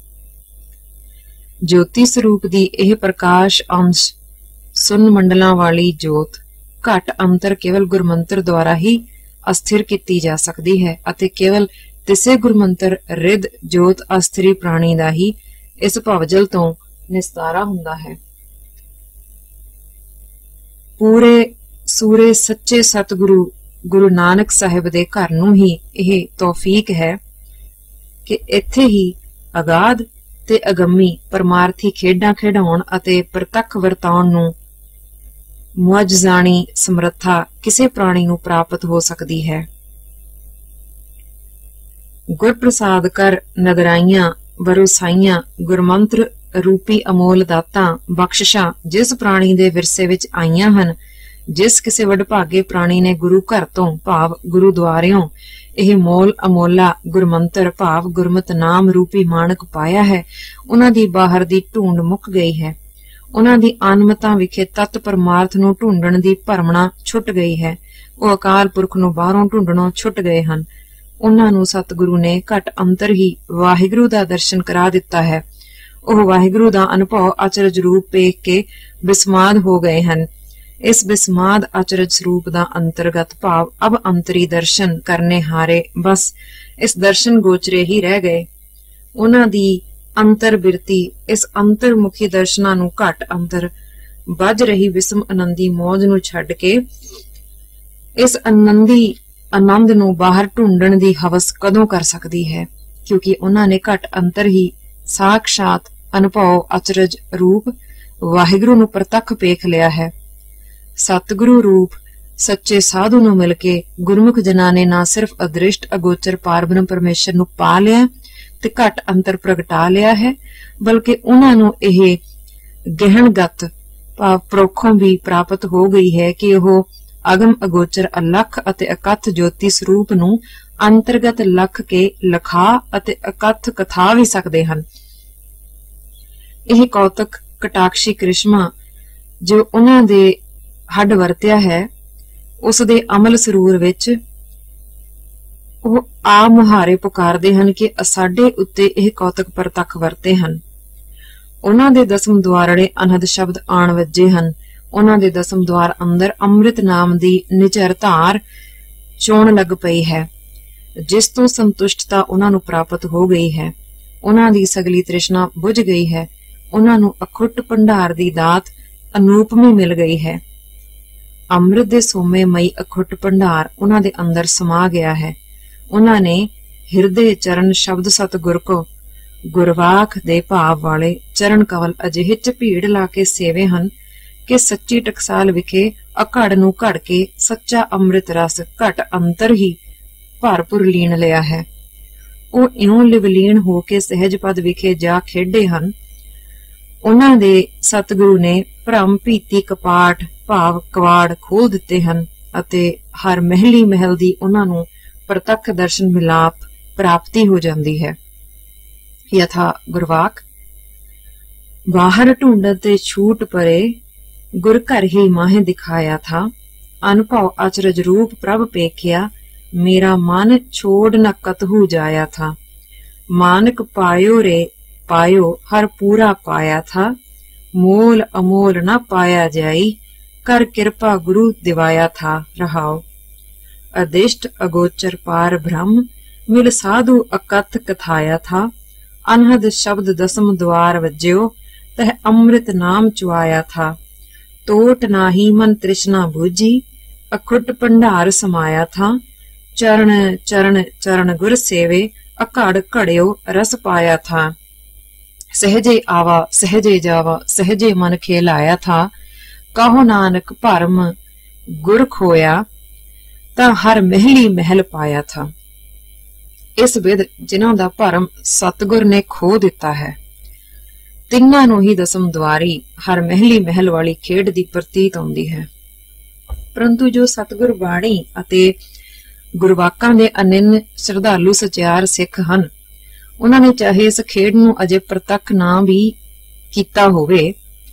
ਜੋਤੀ ਸਰੂਪ ਦੀ ਇਹ ਪ੍ਰਕਾਸ਼ ਅੰਸ਼ ਸੁਨ ਮੰਡਲਾਂ ਵਾਲੀ ਜੋਤ ਘਟ ਅੰਤਰ ਕੇਵਲ ਗੁਰਮੰਤਰ ਦੁਆਰਾ ਹੀ ਅਸਥਿਰ ਕੀਤੀ ਜਾ ਸਕਦੀ ਹੈ ਅਤੇ ਕੇਵਲ ਤਿਸੇ ਗੁਰਮੰਤਰ ਰਿੱਧ ਜੋਤ ਅਸਥਿਰੀ ਪ੍ਰਾਣੀ ਦਾ ਹੀ ਇਸ ਭਵਜਲ ਤੋਂ ਨਿਸਤਾਰਾ ਹੁੰਦਾ ਹੈ। ਪੂਰੇ ਸੂਰੇ ਸੱਚੇ ਸਤਿਗੁਰੂ ਗੁਰੂ ਨਾਨਕ ਸਾਹਿਬ ਦੇ ਘਰ ਨੂੰ ਹੀ ਇਹ ਤੌਫੀਕ ਹੈ ਕਿ ਇੱਥੇ ਹੀ ਅਗਾਧ ਤੇ ਅਗੰਮੀ ਪਰਮਾਰਥੀ ਖੇਡਾਂ ਖੇਡਾਉਣ ਅਤੇ ਪ੍ਰਤੱਖ ਵਰਤਾਉਣ ਨੂੰ ਮੁਅਜਜ਼ਾਨੀ ਸਮਰੱਥਾ ਕਿਸੇ ਪ੍ਰਾਣੀ ਨੂੰ ਪ੍ਰਾਪਤ ਹੋ ਸਕਦੀ ਹੈ। ਗੁਰਪ੍ਰਸਾਦ ਕਰ ਨਦਰਾਈਆਂ ਵਰੋਸਾਈਆਂ ਗੁਰਮੰਤਰ ਰੂਪੀ ਅਮੋਲ ਦਾਤਾਂ ਬਖਸ਼ਿਸ਼ਾਂ ਜਿਸ ਪ੍ਰਾਣੀ ਦੇ ਵਿਰਸੇ ਵਿੱਚ ਆਈਆਂ ਹਨ, ਜਿਸ ਕਿਸੇ ਵਡਭਾਗੇ ਪ੍ਰਾਣੀ ਨੇ ਗੁਰੂ ਘਰ ਤੋਂ ਭਾਵ ਗੁਰੂ ਦੁਆਰਿਓਂ ਇਹ ਮੋਲ ਅਮੋਲਾ ਗੁਰਮੰਤਰ ਭਾਵ ਗੁਰਮਤ ਨਾਮ ਰੂਪੀ ਮਾਣਕ ਪਾਇਆ ਹੈ, ਉਹਨਾਂ ਦੀ ਬਾਹਰ ਦੀ ਢੂੰਡ ਮੁੱਕ ਗਈ ਹੈ। ਉਹਨਾਂ ਦੀ ਅਨਮਤਾਂ ਵਿਖੇ ਤਤ ਪਰਮਾਰਥ ਨੂੰ ਢੂੰਡਣ ਦੀ ਭਰਮਣਾ ਛੁੱਟ ਗਈ ਹੈ। ਉਹ ਅਕਾਲ ਪੁਰਖ ਨੂੰ ਬਾਹਰੋਂ ਢੂੰਡਣੋਂ ਛੁੱਟ ਗਏ ਹਨ। ਉਹਨਾਂ ਨੂੰ ਸਤਿਗੁਰੂ ਨੇ ਘਟ ਅੰਤਰ ਹੀ ਵਾਹਿਗੁਰੂ ਦਾ ਦਰਸ਼ਨ ਕਰਾ ਦਿੱਤਾ ਹੈ। ਉਹ ਵਾਹਿਗੁਰੂ ਦਾ ਅਨੁਭਵ ਅਚਰਜ ਰੂਪ ਵੇਖ ਕੇ ਬਿਸਮਾਦ ਹੋ ਗਏ ਹਨ। ਇਸ ਬਿਸਮਾਦ ਅਚਰਜ ਸਰੂਪ ਦਾ ਅੰਤਰਗਤ ਭਾਵ ਅਬ ਅੰਤਰੀ ਦਰਸ਼ਨ ਕਰਨੇ ਹਾਰੇ ਬਸ ਇਸ ਦਰਸ਼ਨ ਗੋਚਰੇ ਹੀ ਰਹਿ ਗਏ। ਉਹਨਾਂ ਦੀ ਅੰਤਰ ਬਿਰਤੀ ਇਸ ਅੰਤਰਮੁਖੀ ਦਰਸ਼ਨਾਂ ਨੂੰ ਘਟ ਅੰਤਰ ਵੱਜ ਰਹੀ ਵਿਸਮ ਆਨੰਦੀ ਮੌਜ ਨੂੰ ਛੱਡ ਕੇ ਇਸ ਆਨੰਦੀ ਆਨੰਦ ਨੂੰ ਬਾਹਰ ਢੂੰਡਣ ਦੀ ਹਵਸ ਕਦੋਂ ਕਰ ਸਕਦੀ ਹੈ, ਕਿਉਂਕਿ ਉਹਨਾਂ ਨੇ ਘਟ ਅੰਤਰ ਹੀ ਸਾਖਸ਼ਾਤ ਅਨੁਭਵ ਅਚਰਜ ਰੂਪ ਵਾਹਿਗੁਰੂ ਨੂੰ ਪ੍ਰਤੱਖ ਵੇਖ ਲਿਆ ਹੈ। ਸਤਿਗੁਰੂ ਰੂਪ ਸੱਚੇ ਸਾਧੂ ਨੂੰ ਮਿਲ ਕੇ ਗੁਰਮੁਖ ਜਨਾਂ ਨੇ ਨਾ ਸਿਰਫ ਅਦ੍ਰਿਸ਼ਟ ਅਗੋਚਰ ਪਾਰਬ੍ਰਹਮ ਪਰਮੇਸ਼ਰ ਨੂੰ ਪਾ ਲਿਆ ਤੇ ਘਟ ਅੰਤਰ ਪ੍ਰਗਟਾ ਲਿਆ ਹੈ, ਬਲਕਿ ਉਹਨਾਂ ਨੂੰ ਇਹ ਗਹਿਣਗਤ ਭਾਵ ਪ੍ਰੋਖੋਂ ਵੀ ਪ੍ਰਾਪਤ ਹੋ ਗਈ ਹੈ ਕਿ ਉਹ ਅਗਮ ਅਗੋਚਰ ਅਲਖ ਅਤੇ ਅਕਥ ਜੋਤੀ ਸਰੂਪ ਨੂੰ ਅੰਤਰਗਤ ਲਖ ਕੇ ਲਖਾ ਅਤੇ ਅਕਥ ਕਥਾ ਵੀ ਸਕਦੇ ਹਨ। ਇਹ ਕੌਤਕ ਕਟਾਕਸ਼ੀ ਕ੍ਰਿਸ਼ਮਾ ਜੋ ਉਹਨਾਂ ਦੇ ਹੱਡ ਵਰਤਿਆ ਹੈ, ਉਸ ਦੇ ਅਮਲ ਸਰੂਰ ਵਿੱਚ ਉਹ ਆ ਮੁਹਾਰੇ ਪੁਕਾਰਦੇ ਹਨ ਕਿ ਸਾਡੇ ਉੱਤੇ ਇਹ ਕੌਤਕ ਪ੍ਰਤੱਖ ਵਰਤੇ ਹਨ। ਉਹਨਾਂ ਦੇ ਦਸਮ ਦੁਆਰੜੇ ਅਨਹਦ ਸ਼ਬਦ ਆਣ ਵੱਜੇ ਹਨ। ਉਹਨਾਂ ਦੇ ਦਸਮ ਦੁਆਰ ਅੰਦਰ ਅੰਮ੍ਰਿਤ ਨਾਮ ਦੀ ਨਿਚਰ ਧਾਰ ਚੋਣ ਲੱਗ ਪਈ ਹੈ, ਜਿਸ ਤੋਂ ਸੰਤੁਸ਼ਟਤਾ ਉਹਨਾਂ ਨੂੰ ਪ੍ਰਾਪਤ ਹੋ ਗਈ ਹੈ। ਉਹਨਾਂ ਦੀ ਸਗਲੀ ਤ੍ਰਿਸ਼ਨਾ ਬੁਝ ਗਈ ਹੈ। ਉਹਨਾਂ ਨੂੰ ਅਖੁੱਟ ਭੰਡਾਰ ਦੀ ਦਾਤ ਅਨੂਪਮੀ ਮਿਲ ਗਈ ਹੈ। ਅੰਮ੍ਰਿਤ ਦੇ ਸੋਮੇ ਮਈ ਅਖੁੱਟ ਭੰਡਾਰ ਉਹਨਾਂ ਦੇ ਅੰਦਰ ਸਮਾ ਗਿਆ ਹੈ। ਉਹਨਾਂ ਨੇ ਹਿਰਦੇ ਚਰਨ ਸ਼ਬਦ ਸਤਿਗੁਰ ਕੋ ਗੁਰਵਾਖ ਦੇ ਭਾਵ ਵਾਲੇ ਚਰਨ ਕਵਲ ਅਜਿਹੇ ਚ ਭੀੜ ਲਾ ਕੇ ਸੇਵੇ ਹਨ कि सच्ची टकसाल विखे अघड़ नूं घड़ के सच्चा अमृत रस घट अंतर ही भरपूर लीन लिया है। ਉਹ ਇਉਂ ਲਿਵਲੀਨ ਹੋ ਕੇ ਸਹਿਜ ਪਦ ਵਿਖੇ ਜਾ ਖੇਡੇ ਹਨ। ਉਹਨਾਂ ਦੇ ਸਤਿਗੁਰੂ ਨੇ ਭਰਮ ਭੀਤੀ ਕਪਾਟ ਭਾਵ ਕਵਾੜ ਖੋਲ ਦਿੱਤੇ ਹਨ ਅਤੇ ਹਰ ਮਹਿਲੀ ਮਹਿਲ ਦੀ ਉਹਨਾਂ ਨੂੰ ਪ੍ਰਤੱਖ ਦਰਸ਼ਨ ਮਿਲਾਪ ਪ੍ਰਾਪਤੀ ਹੋ ਜਾਂਦੀ ਹੈ। ਯਥਾ ਗੁਰਵਾਕ ਬਾਹਰ ਢੂੰਡਨ ਤੇ ਛੂਟ ਪਰੇ ਗੁਰ ਘਰ ਹੀ ਮਾਹੇ ਦਿਖਾਇਆ ਥਾ। ਅਨੁਭਵ ਅਚਰਜ ਰੂਪ ਪ੍ਰਭ ਪੇਖਿਆ मेरा मन छोड़ न कतहु जाया था। मानक पायो रे पायो हर पूरा पाया था। मोल अमोल न पाया जाई कर कृपा गुरु दिवाया था। रहाओ अदिष्ट अगोचर पार ब्रह्म मिल साधु अकथ कथाया था। अनहद शब्द दसम द्वार वज्यो तह अमृत नाम चुआया था। तोट नाही मन तृष्णा बूझी अखुट भंडार समाया था। चरण चरण चरण गुर सेवे अघड़ घड़ियो रस पाया था। सहजे आवा सहजे जावा सहजे मन खेलाया था। कहो नानक भरम गुर खोया ता हर महली महल पाया था। इस विध जिन्हां दा भरम सतगुर ने खो दिता है तिन्हां नूं ही दसम द्वारी हर महली महल वाली खेड दी प्रतीत आउंदी है। परंतु जो सतगुर बाणी अते गुरवाकां दे अनिन्न श्रद्धालु सचियार सिख हन उन्हां ने चाहे इस खेड नूं अजे प्रतੱਖ ना भी कीता होवे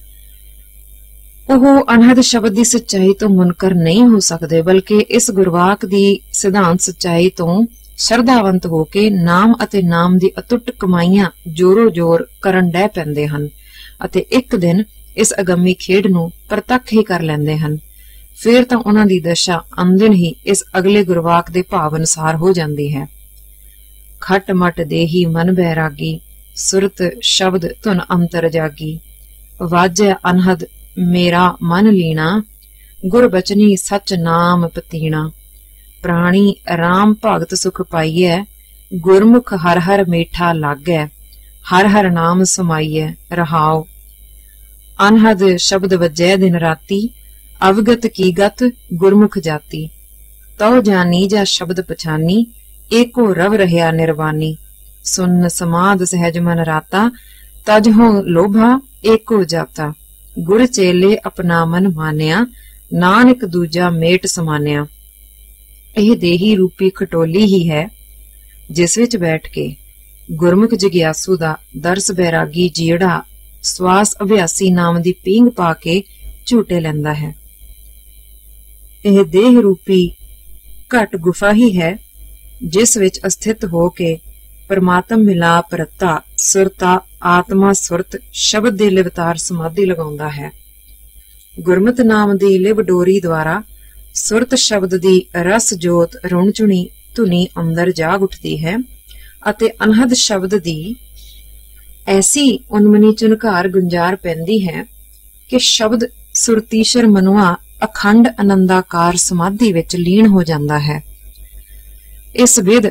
ਉਹ ਅਨਹਦ ਸ਼ਬਦ ਦੀ ਸੱਚਾਈ ਤੋਂ ਮੁਨਕਰ ਨਹੀਂ ਹੋ ਸਕਦੇ ਬਲਕਿ ਇਸ ਗੁਰਵਾਕ ਦੀ ਸਿਧਾਂਤ ਸੱਚਾਈ ਤੋਂ ਸ਼ਰਧਾਵੰਤ ਹੋ ਕੇ ਨਾਮ ਅਤੇ ਨਾਮ ਦੀ ਅਤੁੱਟ ਕਮਾਈਆਂ ਜੋਰੋ ਜੋਰ ਕਰਨ ਡੈ ਪੈਂਦੇ ਹਨ ਅਤੇ ਇੱਕ ਦਿਨ ਇਸ ਅਗੰਮੀ ਖੇਡ ਨੂੰ ਪ੍ਰਤੱਖ ਹੀ ਕਰ ਲੈਂਦੇ ਹਨ। ਫਿਰ ਤਾਂ ਉਹਨਾਂ ਦੀ ਦਸ਼ਾ ਅੰਦਿਨ ਹੀ ਇਸ ਅਗਲੇ ਗੁਰਵਾਕ ਦੇ ਭਾਵ ਅਨੁਸਾਰ ਹੋ ਜਾਂਦੀ ਹੈ। ਖਟ ਮਟ ਦੇਹੀ ਮਨ ਬੈਰਾਗੀ ਸੁਰਤ ਸ਼ਬਦ ਧੁਨ ਅੰਤਰ ਜਾਗੀ। ਵਾਜੈ ਅਨਹਦ ਮੇਰਾ ਮਨ ਲੀਣਾ ਗੁਰ ਬਚਨੀ ਸਚ ਨਾਮ ਪਤੀਣਾ। ਪ੍ਰਾਣੀ ਰਾਮ ਭਗਤ ਸੁਖ ਪਾਈਐ ਗੁਰਮੁਖ ਹਰ ਹਰ ਮੀਠਾ ਲਾਗੈ। ਹਰ ਹਰ ਨਾਮ ਸਮਾਈਐ। ਰਹਾਉ ਅਨਹਦ ਸ਼ਬਦ ਵਜੈ ਦਿਨ ਰਾਤੀ अवगत की गत गुरमुख जाति। तौ जानी जा शब्द पछानी एको रव रहया निर्वाणी। सुन समाद सहज मन राता तज हो लोभा एको जाता। गुर चेले अपना मन मानिया नानक दूजा मेट समानिया। यह देही रूपी खटोली ही है जिस विच बैठ के गुरमुख जिग्यासू दा दरस बैरागी जीड़ा सवास अभ्यासी नाम दी पींग पा के झूटे लैंदा है। ਇਹ ਦੇਹ ਰੂਪੀ ਘਟ ਗੁਫਾ ਹੀ ਹੈ ਜਿਸ ਵਿੱਚ ਅਸਥਿਤ ਹੋ ਕੇ ਪਰਮਾਤਮ ਮਿਲਾਪ ਰਤਾ ਸੁਰਤਾ ਆਤਮਾ ਸੁਰਤ ਸ਼ਬਦ ਦੀ ਲਿਵਤਾਰ ਸਮਾਧੀ ਲਗਾਉਂਦਾ ਹੈ। ਗੁਰਮਤਿ ਨਾਮ ਦੀ ਲਿਵ ਡੋਰੀ ਦੁਆਰਾ ਸੁਰਤ ਸ਼ਬਦ ਦੀ ਰਸ ਜੋਤ ਰੁਣਚੁਣੀ ਧੁਨੀ ਅੰਦਰ ਜਾਗ ਉੱਠਦੀ ਹੈ ਅਤੇ ਅਨਹਦ ਸ਼ਬਦ ਦੀ ਐਸੀ ਉਨਮਨੀ ਝੁਨਕਾਰ ਗੁੰਜਾਰ ਪੈਂਦੀ ਹੈ ਕਿ ਸ਼ਬਦ ਸੁਰਤੀਸ਼ਰ ਮਨੁਆ अखंड आनंदाकार समाधि विच लीन हो जाता है। इस विध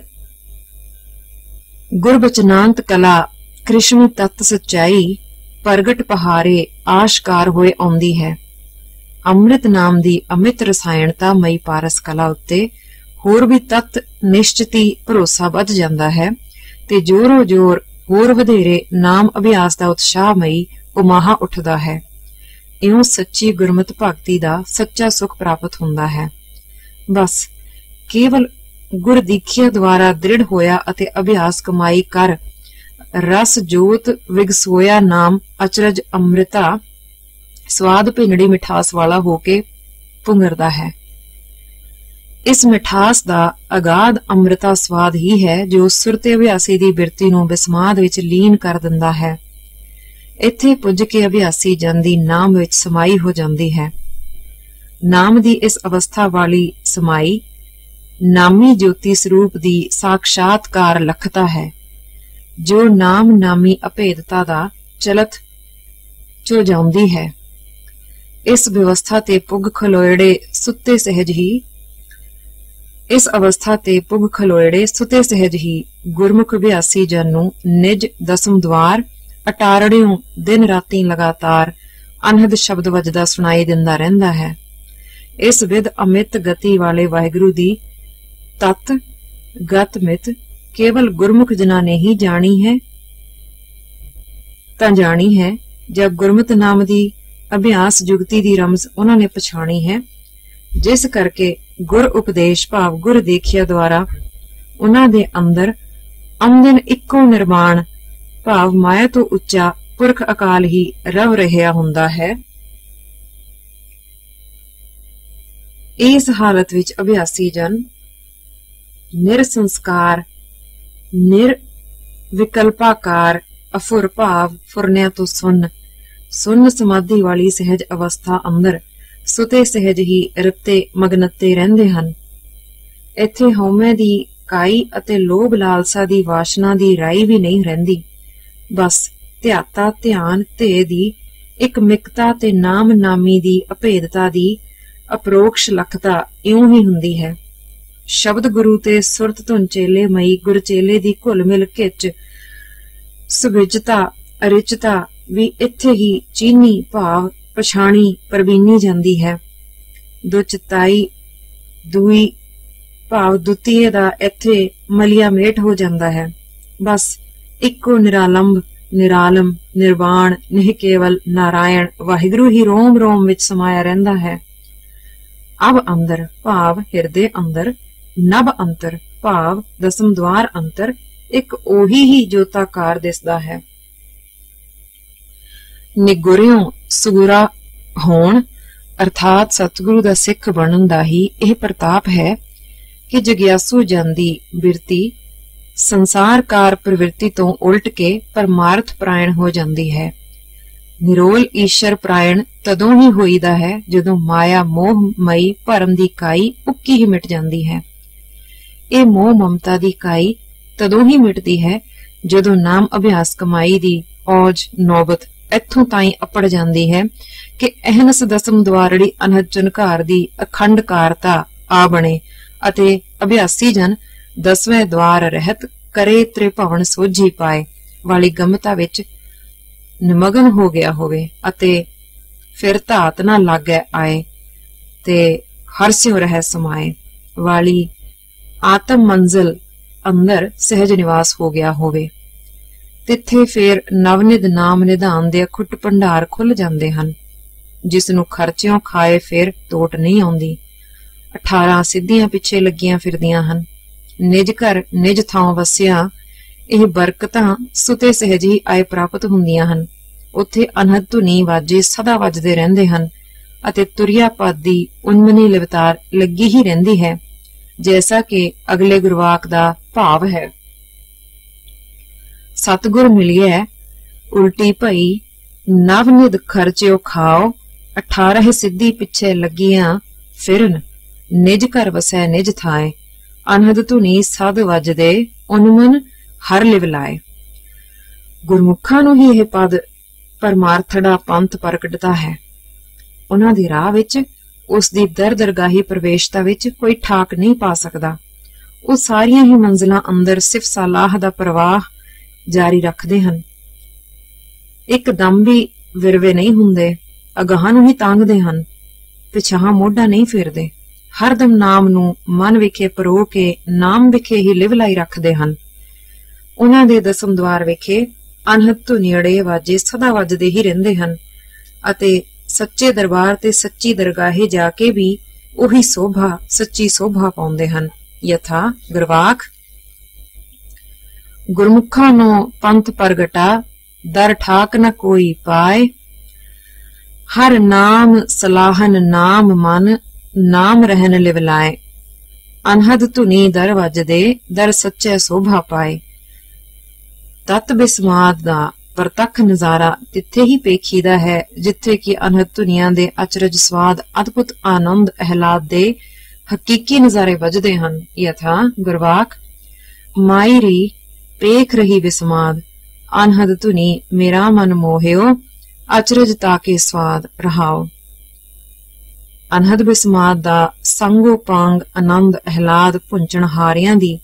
गुरबचनांत कला कृष्ण तत्त सच्चाई प्रगट पहारे आशकार होए आउंदी है। अमृत नाम दी अमित रसायणता मई पारस कला उत्ते होर भी तत्त निश्चिती भरोसा वध जांदा है ते जोरो जोर होर वधेरे नाम अभ्यास दा उत्साहमई उमाहा उठदा है। इउं सच्ची गुरमत भगती दा सच्चा सुख प्राप्त हुंदा है। बस केवल गुर दीखिया द्वारा दृढ़ होया अते अभ्यास कमाई कर रस जोत विगसोया नाम अचरज अमृता स्वाद भिंगड़ी मिठास वाला होके पुंगरदा है। इस मिठास दा अगाध अमृता स्वाद ही है जो सुरते अभ्यासी दी बिरती नूं बिस्माद विच लीन कर दिंदा है। इत्थे पुज के अभ्यासी जन दी नाम विच समाई हो जाती है। नाम दी इस अवस्था वाली समाई नामी ज्योति स्वरूप दी साक्षात्कार लखता है जो नाम नामी अभेदता दा चलत चो जाउंदी है। इस व्यवस्था ते पुग खलोएड़े सुते सहज ही इस अवस्था ते पुग खलोएड़े सुते सहज ही गुरमुख अभ्यासी जन नूं निज दसम द्वार अटारड़ियों दिन राती लगातार ਅਨਹਦ ਸ਼ਬਦ ਵੱਜਦਾ ਸੁਣਾਈ ਦਿੰਦਾ ਰਹਿੰਦਾ ਹੈ। ਇਸ ਵਿਧ ਅਮਿਤ ਗਤੀ ਵਾਲੇ ਵਾਹਿਗੁਰੂ ਦੀ ਤਤ ਗਤ ਮਿਤ ਕੇਵਲ ਗੁਰਮੁਖ ਜਨਾਂ ਨੇ ਹੀ ਜਾਣੀ ਹੈ ਤਾਂ ਜਾਣੀ ਹੈ, ਜਦ ਗੁਰਮਤਿ ਨਾਮ ਦੀ ਅਭਿਆਸ ਜੁਗਤੀ ਦੀ ਰਮਜ਼ ਉਹਨਾਂ ਨੇ ਪਛਾਣੀ ਹੈ, ਜਿਸ ਕਰਕੇ ਗੁਰ ਉਪਦੇਸ਼ ਭਾਵ ਗੁਰ ਦੇਖਿਆ ਦੁਆਰਾ ਉਹਨਾਂ ਦੇ ਅੰਦਰ ਅੰਦਨ ਇੱਕੋ ਨਿਰਮਾਣ ਭਾਵ ਮਾਇਆ ਤੋਂ ਉੱਚਾ ਪੁਰਖ ਅਕਾਲ ਹੀ ਰਵ ਰਿਹਾ ਹੁੰਦਾ ਹੈ। ਇਸ ਹਾਲਤ ਵਿੱਚ ਅਭਿਆਸੀ ਜਨ ਨਿਰਸੰਸਕਾਰ ਨਿਰਵਿਕਲਪਾਕਾਰ ਅਫੁਰ ਭਾਵ ਫੁਰਨਿਆਂ ਤੋਂ ਸੁੰਨ ਸੁੰਨ ਸਮਾਧੀ ਵਾਲੀ ਸਹਿਜ ਅਵਸਥਾ ਅੰਦਰ ਸੁਤੇ ਸਹਿਜ ਹੀ ਰਤੇ ਮਗਨਤੇ ਰਹਿੰਦੇ ਹਨ। ਇੱਥੇ ਹਉਮੈ ਦੀ ਕਾਈ ਅਤੇ ਲੋਭ ਲਾਲਸਾ ਦੀ ਵਾਸ਼ਨਾ ਦੀ ਰਾਈ ਵੀ ਨਹੀਂ ਰਹਿੰਦੀ। ਬਸ ਧਿਆਤਾ ਧਿਆਨ ਧੇ ਦੀ ਇੱਕ ਮਿਕਤਾ ਤੇ ਨਾਮ ਨਾਮੀ ਦੀ ਅਭੇਦਤਾ ਦੀ ਅਪਰੋਕਸ਼ ਲਖਤਾ ਇਉਂ ਹੀ ਹੁੰਦੀ ਹੈ। ਸ਼ਬਦ ਗੁਰੂ ਤੇ ਸੁਰਤ ਧੁਨ ਚੇਲੇ ਮਈ ਗੁਰ ਚੇਲੇ ਦੀ ਘੁਲ ਮਿਲ ਖਿੱਚ ਸੁਭਿਜਤਾ ਅਰਿਚਤਾ ਵੀ ਇੱਥੇ ਹੀ ਚੀਨੀ ਭਾਵ ਪਛਾਣੀ ਪ੍ਰਵੀਨੀ ਜਾਂਦੀ ਹੈ। ਦੋ ਚਿਤਾਈ ਦੂਈ ਭਾਵ ਦੁਤੀਏ ਦਾ ਇੱਥੇ ਮਲਿਆ ਮੇਟ ਹੋ ਜਾਂਦਾ ਹੈ। ਬਸ ਇੱਕੋ ਨਿਰਾਲੰਬ ਨਿਰਾਲਮ ਨਿਰਵਾਣ ਨਿਹ ਕੇਵਲ ਨਾਰਾਇਣ ਵਾਹਿਗੁਰੂ ਹੀ ਰੋਮ ਰੋਮ ਵਿੱਚ ਸਮਾਇਆ ਰਹਿੰਦਾ ਹੈ। ਅਬ ਅੰਦਰ ਭਾਵ ਹਿਰਦੇ ਅੰਦਰ, ਨਭ ਅੰਤਰ ਭਾਵ ਦਸਮ ਦਵਾਰ ਅੰਤਰ ਇੱਕ ਉਹੀ ਹੀ ਜੋਤਾਕਾਰ ਦਿਸਦਾ ਹੈ। ਨਿਗੁਰਿਓਂ ਸੁਗੁਰਾ ਹੋਣ ਅਰਥਾਤ ਸਤਿਗੁਰੂ ਦਾ ਸਿੱਖ ਬਣਨ ਦਾ ਹੀ ਇਹ ਪ੍ਰਤਾਪ ਹੈ ਕਿ ਜਗਿਆਸੂ ਜਨ ਦੀ ਬਿਰਤੀ ਸੰਸਾਰਕਾਰ ਪ੍ਰਵਿਰਤੀ ਤੋਂ ਉਲਟ ਕੇ ਪਰਮਾਰਥ ਪ੍ਰਾਇਣ ਹੋ ਜਾਂਦੀ ਹੈ। ਨਿਰੋਲ ਈਸ਼ਰ ਪ੍ਰਾਇਣ ਤਦੋਂ ਹੀ ਹੋਈਦਾ ਹੈ ਜਦੋਂ ਮਾਇਆ ਮੋਹ ਮਈ ਭਰਮ ਦੀ ਕਾਈ ਉੱਕੀ ਹੀ ਮਿਟ ਜਾਂਦੀ ਹੈ। ਇਹ ਮੋਹ ਮਮਤਾ ਦੀ ਕਾਈ ਤਦੋਂ ਹੀ ਮਿਟਦੀ ਹੈ ਜਦੋਂ ਨਾਮ ਅਭਿਆਸ ਕਮਾਈ ਦੀ ਔਜ ਨੌਬਤ ਇੱਥੋਂ ਤਾਈਂ ਅਪੜ ਜਾਂਦੀ ਹੈ ਕਿ ਅਹਨਸ ਦਸਮ ਦਵਾਰੜੀ ਅਨਹਦ ਚੁਨਕਾਰ ਦੀ ਅਖੰਡ ਕਾਰਤਾ ਆ ਬਣੇ ਅਤੇ ਅਭਿਆਸੀ ਜਨ ਦਸਵੇਂ ਦਵਾਰ ਰਹਿਤ ਕਰੇ ਤ੍ਰਿਭਵਨ ਸੋਝੀ ਪਾਏ ਵਾਲੀ ਗਮਤਾ ਵਿੱਚ ਨਿਮਗਨ ਹੋ ਗਿਆ ਹੋਵੇ ਅਤੇ ਫਿਰ ਧਾਤ ਨਾ ਲਾਗੇ ਆਏ ਤੇ ਹਰਸਿਓ ਰਹਿ ਸਮਾਏ ਵਾਲੀ ਆਤਮ ਮੰਜ਼ਲ ਅੰਦਰ ਸਹਿਜ ਨਿਵਾਸ ਹੋ ਗਿਆ ਹੋਵੇ। ਤਿੱਥੇ ਫੇਰ ਨਵਨਿਧ ਨਾਮ ਨਿਧਾਨ ਦੇ ਅਖੁੱਟ ਭੰਡਾਰ ਖੁੱਲ ਜਾਂਦੇ ਹਨ, ਜਿਸ ਨੂੰ ਖਰਚਿਓਂ ਖਾਏ ਫਿਰ ਤੋਟ ਨਹੀਂ ਆਉਂਦੀ। ਅਠਾਰਾਂ ਸਿੱਧੀਆਂ ਪਿੱਛੇ ਲੱਗੀਆਂ ਫਿਰਦੀਆਂ ਹਨ। ਨਿਜ ਘਰ ਨਿਜ ਥਾਂ ਵਸਿਆ ਇਹ ਬਰਕਤਾਂ ਸੁਤੇ ਸਹਿਜ ਹੀ ਆਏ ਪ੍ਰਾਪਤ ਹੁੰਦੀਆਂ ਹਨ। ਉੱਥੇ ਅਨਹਦ ਧੁਨੀ ਵਾਜੇ ਸਦਾ ਵੱਜਦੇ ਰਹਿੰਦੇ ਹਨ ਅਤੇ ਤੁਰਿਆ ਪਦ ਦੀ ਉਨਮਨੀ ਲਿਵਤਾਰ ਲੱਗੀ ਹੀ ਰਹਿੰਦੀ ਹੈ, ਜੈਸਾ ਕਿ ਅਗਲੇ ਗੁਰਵਾਕ ਦਾ ਭਾਵ ਹੈ। ਸਤਿਗੁਰ ਮਿਲਿਐ ਉਲਟੀ ਭਈ ਨਵਨਿਧ ਖਰਚਿਓ ਖਾਓ, ਅਠਾਰਹ ਸਿੱਧੀ ਪਿੱਛੇ ਲੱਗੀਆਂ ਫਿਰਨ ਨਿਜ ਘਰ ਵਸੈ ਨਿਜ ਥਾਏ, ਅਨਹਦ ਧੁਨੀ ਸਦ ਵੱਜਦੇ ਉਨਮਨ ਹਰ ਲਿਵ ਲਾਏ। ਗੁਰਮੁਖਾਂ ਨੂੰ ਹੀ ਇਹ ਪਦ ਪਰਮਾਰਥੜਾ ਪੰਥ ਪ੍ਰਗਟਦਾ ਹੈ। ਉਹਨਾਂ ਦੀ ਰਾਹ ਵਿੱਚ ਉਸ ਦੀ ਦਰ ਦਰਗਾਹੀ ਪ੍ਰਵੇਸ਼ਤਾ ਵਿੱਚ ਕੋਈ ਠਾਕ ਨਹੀਂ ਪਾ ਸਕਦਾ। ਉਹ ਸਾਰੀਆਂ ਹੀ ਮੰਜ਼ਲਾਂ ਅੰਦਰ ਸਿਫਤ ਸਲਾਹ ਦਾ ਪ੍ਰਵਾਹ ਜਾਰੀ ਰੱਖਦੇ ਹਨ। ਇੱਕ ਦਮ ਵੀ ਵਿਰਵੇ ਨਹੀਂ ਹੁੰਦੇ, ਅਗਾਹਾਂ ਨੂੰ ਹੀ ਤਾਂਗਦੇ ਹਨ, ਪਿਛਾਹਾਂ ਮੋਢਾ ਨਹੀਂ ਫੇਰਦੇ। ਹਰਦਮ ਨਾਮ ਨੂੰ ਮਨ ਵਿਖੇ ਪਰੋ ਕੇ ਨਾਮ ਵਿਖੇ ਹੀ ਲਿਵ ਲਾਈ ਰੱਖਦੇ ਹਨ। ਉਹਨਾਂ ਦੇ ਦਸਮ ਦਵਾਰ ਵਿਖੇ ਅਨਹਦ ਧੁਨੀੜੇ ਵਾਜੇ ਸਦਾ ਵੱਜਦੇ ਹੀ ਰਹਿੰਦੇ ਹਨ ਅਤੇ ਸੱਚੇ ਦਰਬਾਰ ਤੇ ਸੱਚੀ ਦਰਗਾਹੇ ਜਾ ਕੇ ਵੀ ਉਹੀ ਸੋਭਾ ਸੱਚੀ ਸੋਭਾ ਪਾਉਂਦੇ ਹਨ। ਯਥਾ ਗੁਰਵਾਕ ਗੁਰਮੁਖਾਂ ਨੂੰ ਪੰਥ ਪ੍ਰਗਟਾ ਦਰ ਠਾਕ ਨ ਕੋਈ ਪਾਏ, ਹਰ ਨਾਮ ਸਲਾਹਨ ਨਾਮ ਮਨ ਨਾਮ ਰਹਿਨ ਲਿਵ ਲਾਏ, ਅਨਹਦ ਧੁਨੀ ਦਰ ਵੱਜਦੇ ਦਰ ਸੱਚੇ ਸੋਭਾ ਪਾਏ। ਤਤ ਬਿਸਮਾਦ ਦਾ ਪ੍ਰਤੱਖ ਨਜ਼ਾਰਾ ਤਿੱਥੇ ਹੀ ਪੇਖੀਦਾ ਹੈ ਜਿੱਥੇ ਕਿ ਅਨਹਦ ਧੁਨੀਆਂ ਦੇ ਅਚਰਜ ਸਵਾਦ ਅਦਭੁਤ ਆਨੰਦ ਅਹਿਲਾਦ ਦੇ ਹਕੀਕੀ ਨਜ਼ਾਰੇ ਵੱਜਦੇ ਹਨ। ਯਥਾ ਗੁਰਵਾਕ ਮਾਇਰੀ ਪੇਖ ਰਹੀ ਬਿਸਮਾਦ, ਅਨਹਦ ਧੁਨੀ ਮੇਰਾ ਮਨ ਮੋਹਿਓ, ਅਚਰਜ ਤਾਕੇ ਸਵਾਦ ਰਹਾਓ। ਅਨਹਦ ਬਿਸਮਾਦ ਦਾ ਸੰਗੋ ਪਾਂਗ ਆਨੰਦ ਅਹਿਲਾਦ ਪੁੰਚਣ ਹਾਰਿਆਂ ਦੀ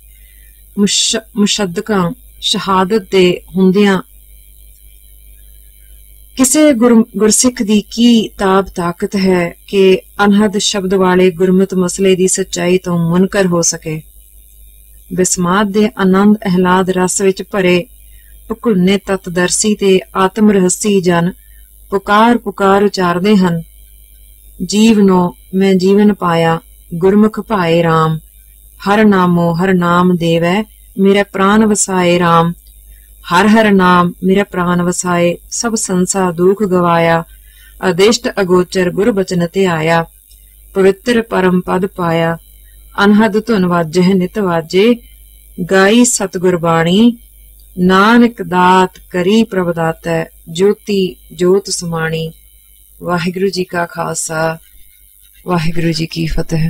ਮੁਸ਼ੱਦਕਾਂ ਸ਼ਹਾਦਤ ਦੇ ਹੁੰਦਿਆਂ ਕਿਸੇ ਗੁਰ ਗੁਰਸਿੱਖ ਦੀ ਕੀ ਤਾਬ ਤਾਕਤ ਹੈ ਕਿ ਅਨਹਦ ਸ਼ਬਦ ਵਾਲੇ ਗੁਰਮਤਿ ਮਸਲੇ ਦੀ ਸੱਚਾਈ ਤੋਂ ਮੁਨਕਰ ਹੋ ਸਕੇ। ਬਿਸਮਾਤ ਦੇ ਆਨੰਦ ਅਹਿਲਾਦ ਰਸ ਵਿੱਚ ਭਰੇ ਭੁਕੁੰਨੇ ਤਤਦਰਸੀ ਤੇ ਆਤਮ ਰਹੱਸੀ ਜਨ ਪੁਕਾਰ ਪੁਕਾਰ ਉਚਾਰਦੇ ਹਨ, ਜੀਵਨੋ ਮੈਂ ਜੀਵਨ ਪਾਇਆ ਗੁਰਮੁਖ ਭਾਏ ਰਾਮ, ਹਰ ਨਾਮੋ ਹਰ ਨਾਮ ਦੇਵੈ ਮੇਰਾ ਪ੍ਰਾਨ ਵਸਾਏ ਰਾਮ, ਹਰ ਹਰ ਨਾਮ ਮੇਰਾ ਪ੍ਰਾਨ ਵਸਾਏ ਸਭ ਸੰਸਾ ਦੁਖ ਗਵਾਇਆ, ਅਦਿਸ਼ਟ ਅਗੋਚਰ ਗੁਰ ਬਚਨ ਤੇ ਆਇਆ, ਪਵਿੱਤਰ ਪਰਮ ਪਦ ਪਾਇਆ, ਅਨਹਦ ਧੁਨ ਵਾਜੈ ਨਿਤ ਵਾਜੇ, ਗਾਈ ਸਤਿਗੁਰ ਬਾਣੀ, ਨਾਨਕ ਦਾਤ ਕਰੀ ਪ੍ਰਭ ਦਾਤੈ, ਜੋਤੀ ਜੋਤ ਸਮਾਣੀ। ਵਾਹਿਗੁਰੂ ਜੀ ਕਾ ਖਾਲਸਾ, ਵਾਹਿਗੁਰੂ ਜੀ ਕੀ ਫਤਿਹ।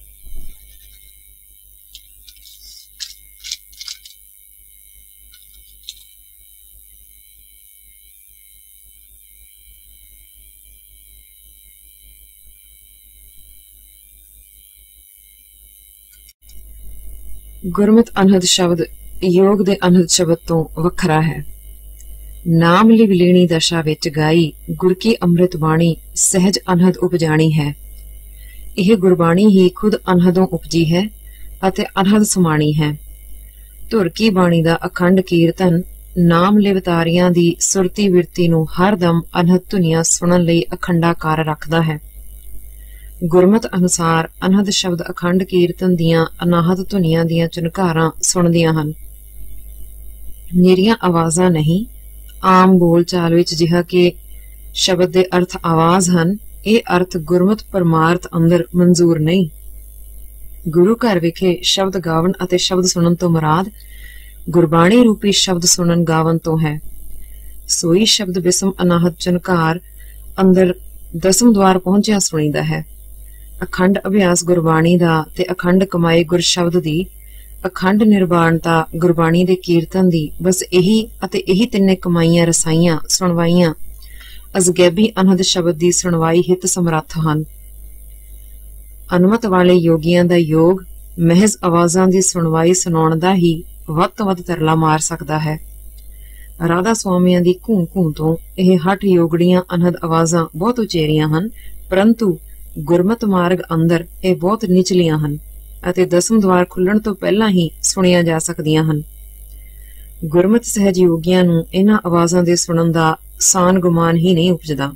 ਗੁਰਮਤਿ ਅਨਹਦ ਸ਼ਬਦ ਯੋਗ ਦੇ ਅਨਹਦ ਸ਼ਬਦ ਤੋਂ ਵੱਖਰਾ ਹੈ। ਨਾਮ ਲਿਵ ਲੀਣੀ ਦਸ਼ਾ ਵਿੱਚ ਗਾਈ ਗੁਰ ਕੀ ਅੰਮ੍ਰਿਤ ਬਾਣੀ ਸਹਿਜ ਅਨਹਦ ਉਪਜਾਣੀ ਹੈ। ਇਹ ਗੁਰਬਾਣੀ ਹੀ ਖੁਦ ਅਨਹਦੋਂ ਉਪਜੀ ਹੈ ਅਤੇ ਅਨਹਦ ਸਮਾਣੀ ਹੈ। ਧੁਰ ਕੀ ਬਾਣੀ ਦਾ ਅਖੰਡ ਕੀਰਤਨ ਨਾਮ ਲਿਵਤਾਰੀਆਂ ਦੀ ਸੁਰਤੀ ਵਿਰਤੀ ਨੂੰ ਹਰਦਮ ਅਨਹਦ ਧੁਨੀਆਂ ਸੁਣਨ ਲਈ ਅਖੰਡਾਕਾਰ ਰੱਖਦਾ ਹੈ। ਗੁਰਮਤਿ ਅਨੁਸਾਰ ਅਨਹਦ ਸ਼ਬਦ ਅਖੰਡ ਕੀਰਤਨ ਦੀਆਂ ਅਨਾਹਤ ਧੁਨੀਆਂ ਦੀਆਂ ਝਨਕਾਰਾਂ ਸੁਣਦੀਆਂ ਹਨ। ਨਿਰੀਆਂ ਆਵਾਜ਼ਾਂ ਨਹੀਂ, ਆਮ ਬੋਲ ਚਾਲ ਵਿੱਚ ਜਿਹਾ ਕਿ ਸ਼ਬਦ ਦੇ ਅਰਥ ਆਵਾਜ਼ ਹਨ, ਇਹ ਅਰਥ ਗੁਰਮਤਿ ਪਰਮਾਰਥ ਅੰਦਰ ਮਨਜ਼ੂਰ ਨਹੀਂ। ਗੁਰੂ ਘਰ ਵਿਖੇ ਸ਼ਬਦ ਗਾਵਨ ਅਤੇ ਸ਼ਬਦ ਸੁਣਨ ਤੋਂ ਮੁਰਾਦ ਗੁਰਬਾਣੀ ਰੂਪੀ ਸ਼ਬਦ ਸੁਣਨ ਗਾਵਨ ਤੋਂ ਹੈ। ਸੋਈ ਸ਼ਬਦ ਬਿਸਮ ਅਨਾਹਤ ਝਨਕਾਰ ਅੰਦਰ ਦਸਮ ਦਵਾਰ ਪਹੁੰਚਿਆ ਸੁਣੀਦਾ ਹੈ। ਅਖੰਡ ਅਭਿਆਸ ਗੁਰਬਾਣੀ ਦਾ ਤੇ ਅਖੰਡ ਕਮਾਈ ਗੁਰ ਸ਼ਬਦ ਦੀ, ਅਖੰਡ ਨਿਰਵਾਣਤਾ ਗੁਰਬਾਣੀ ਦੇ ਕੀਰਤਨ ਦੀ, ਬਸ ਇਹੀ ਅਤੇ ਇਹੀ ਤਿੰਨੇ ਕਮਾਈਆਂ ਰਸਾਈਆਂ ਸੁਣਵਾਈਆਂ ਅਜ਼ਗੈਬੀ ਅਨਹਦ ਸ਼ਬਦ ਦੀ ਸੁਣਵਾਈ ਹਿੱਤ ਸਮਰੱਥ ਹਨ। ਅਨੁਮਤ ਵਾਲੇ ਯੋਗੀਆਂ ਦਾ ਯੋਗ ਮਹਿਜ਼ ਆਵਾਜ਼ਾਂ ਦੀ ਸੁਣਵਾਈ ਸੁਣਾਉਣ ਦਾ ਹੀ ਵੱਧ ਤੋਂ ਵੱਧ ਤਰਲਾ ਮਾਰ ਸਕਦਾ ਹੈ। ਰਾਧਾ ਸੁਆਮੀਆਂ ਦੀ ਘੂੰ ਘੂੰ ਤੋਂ ਇਹ ਹੱਠ ਯੋਗੜੀਆਂ ਅਨਹਦ ਆਵਾਜ਼ਾਂ ਬਹੁਤ ਉਚੇਰੀਆਂ ਹਨ, ਪਰੰਤੂ ਗੁਰਮਤਿ ਮਾਰਗ ਅੰਦਰ ਇਹ ਬਹੁਤ ਨਿਚਲੀਆਂ ਹਨ ਅਤੇ ਦਸਮ ਦਵਾਰ ਖੁੱਲਣ ਤੋਂ ਪਹਿਲਾਂ ਹੀ ਸੁਣੀਆਂ ਜਾ ਸਕਦੀਆਂ ਹਨ। ਗੁਰਮਤਿ ਸਹਿਜ ਯੋਗੀਆਂ ਨੂੰ ਇਹਨਾਂ ਆਵਾਜ਼ਾਂ ਦੇ ਸੁਣਨ ਦਾ ਸਾਨ ਗੁਮਾਨ ਹੀ ਨਹੀਂ ਉਪਜਦਾ,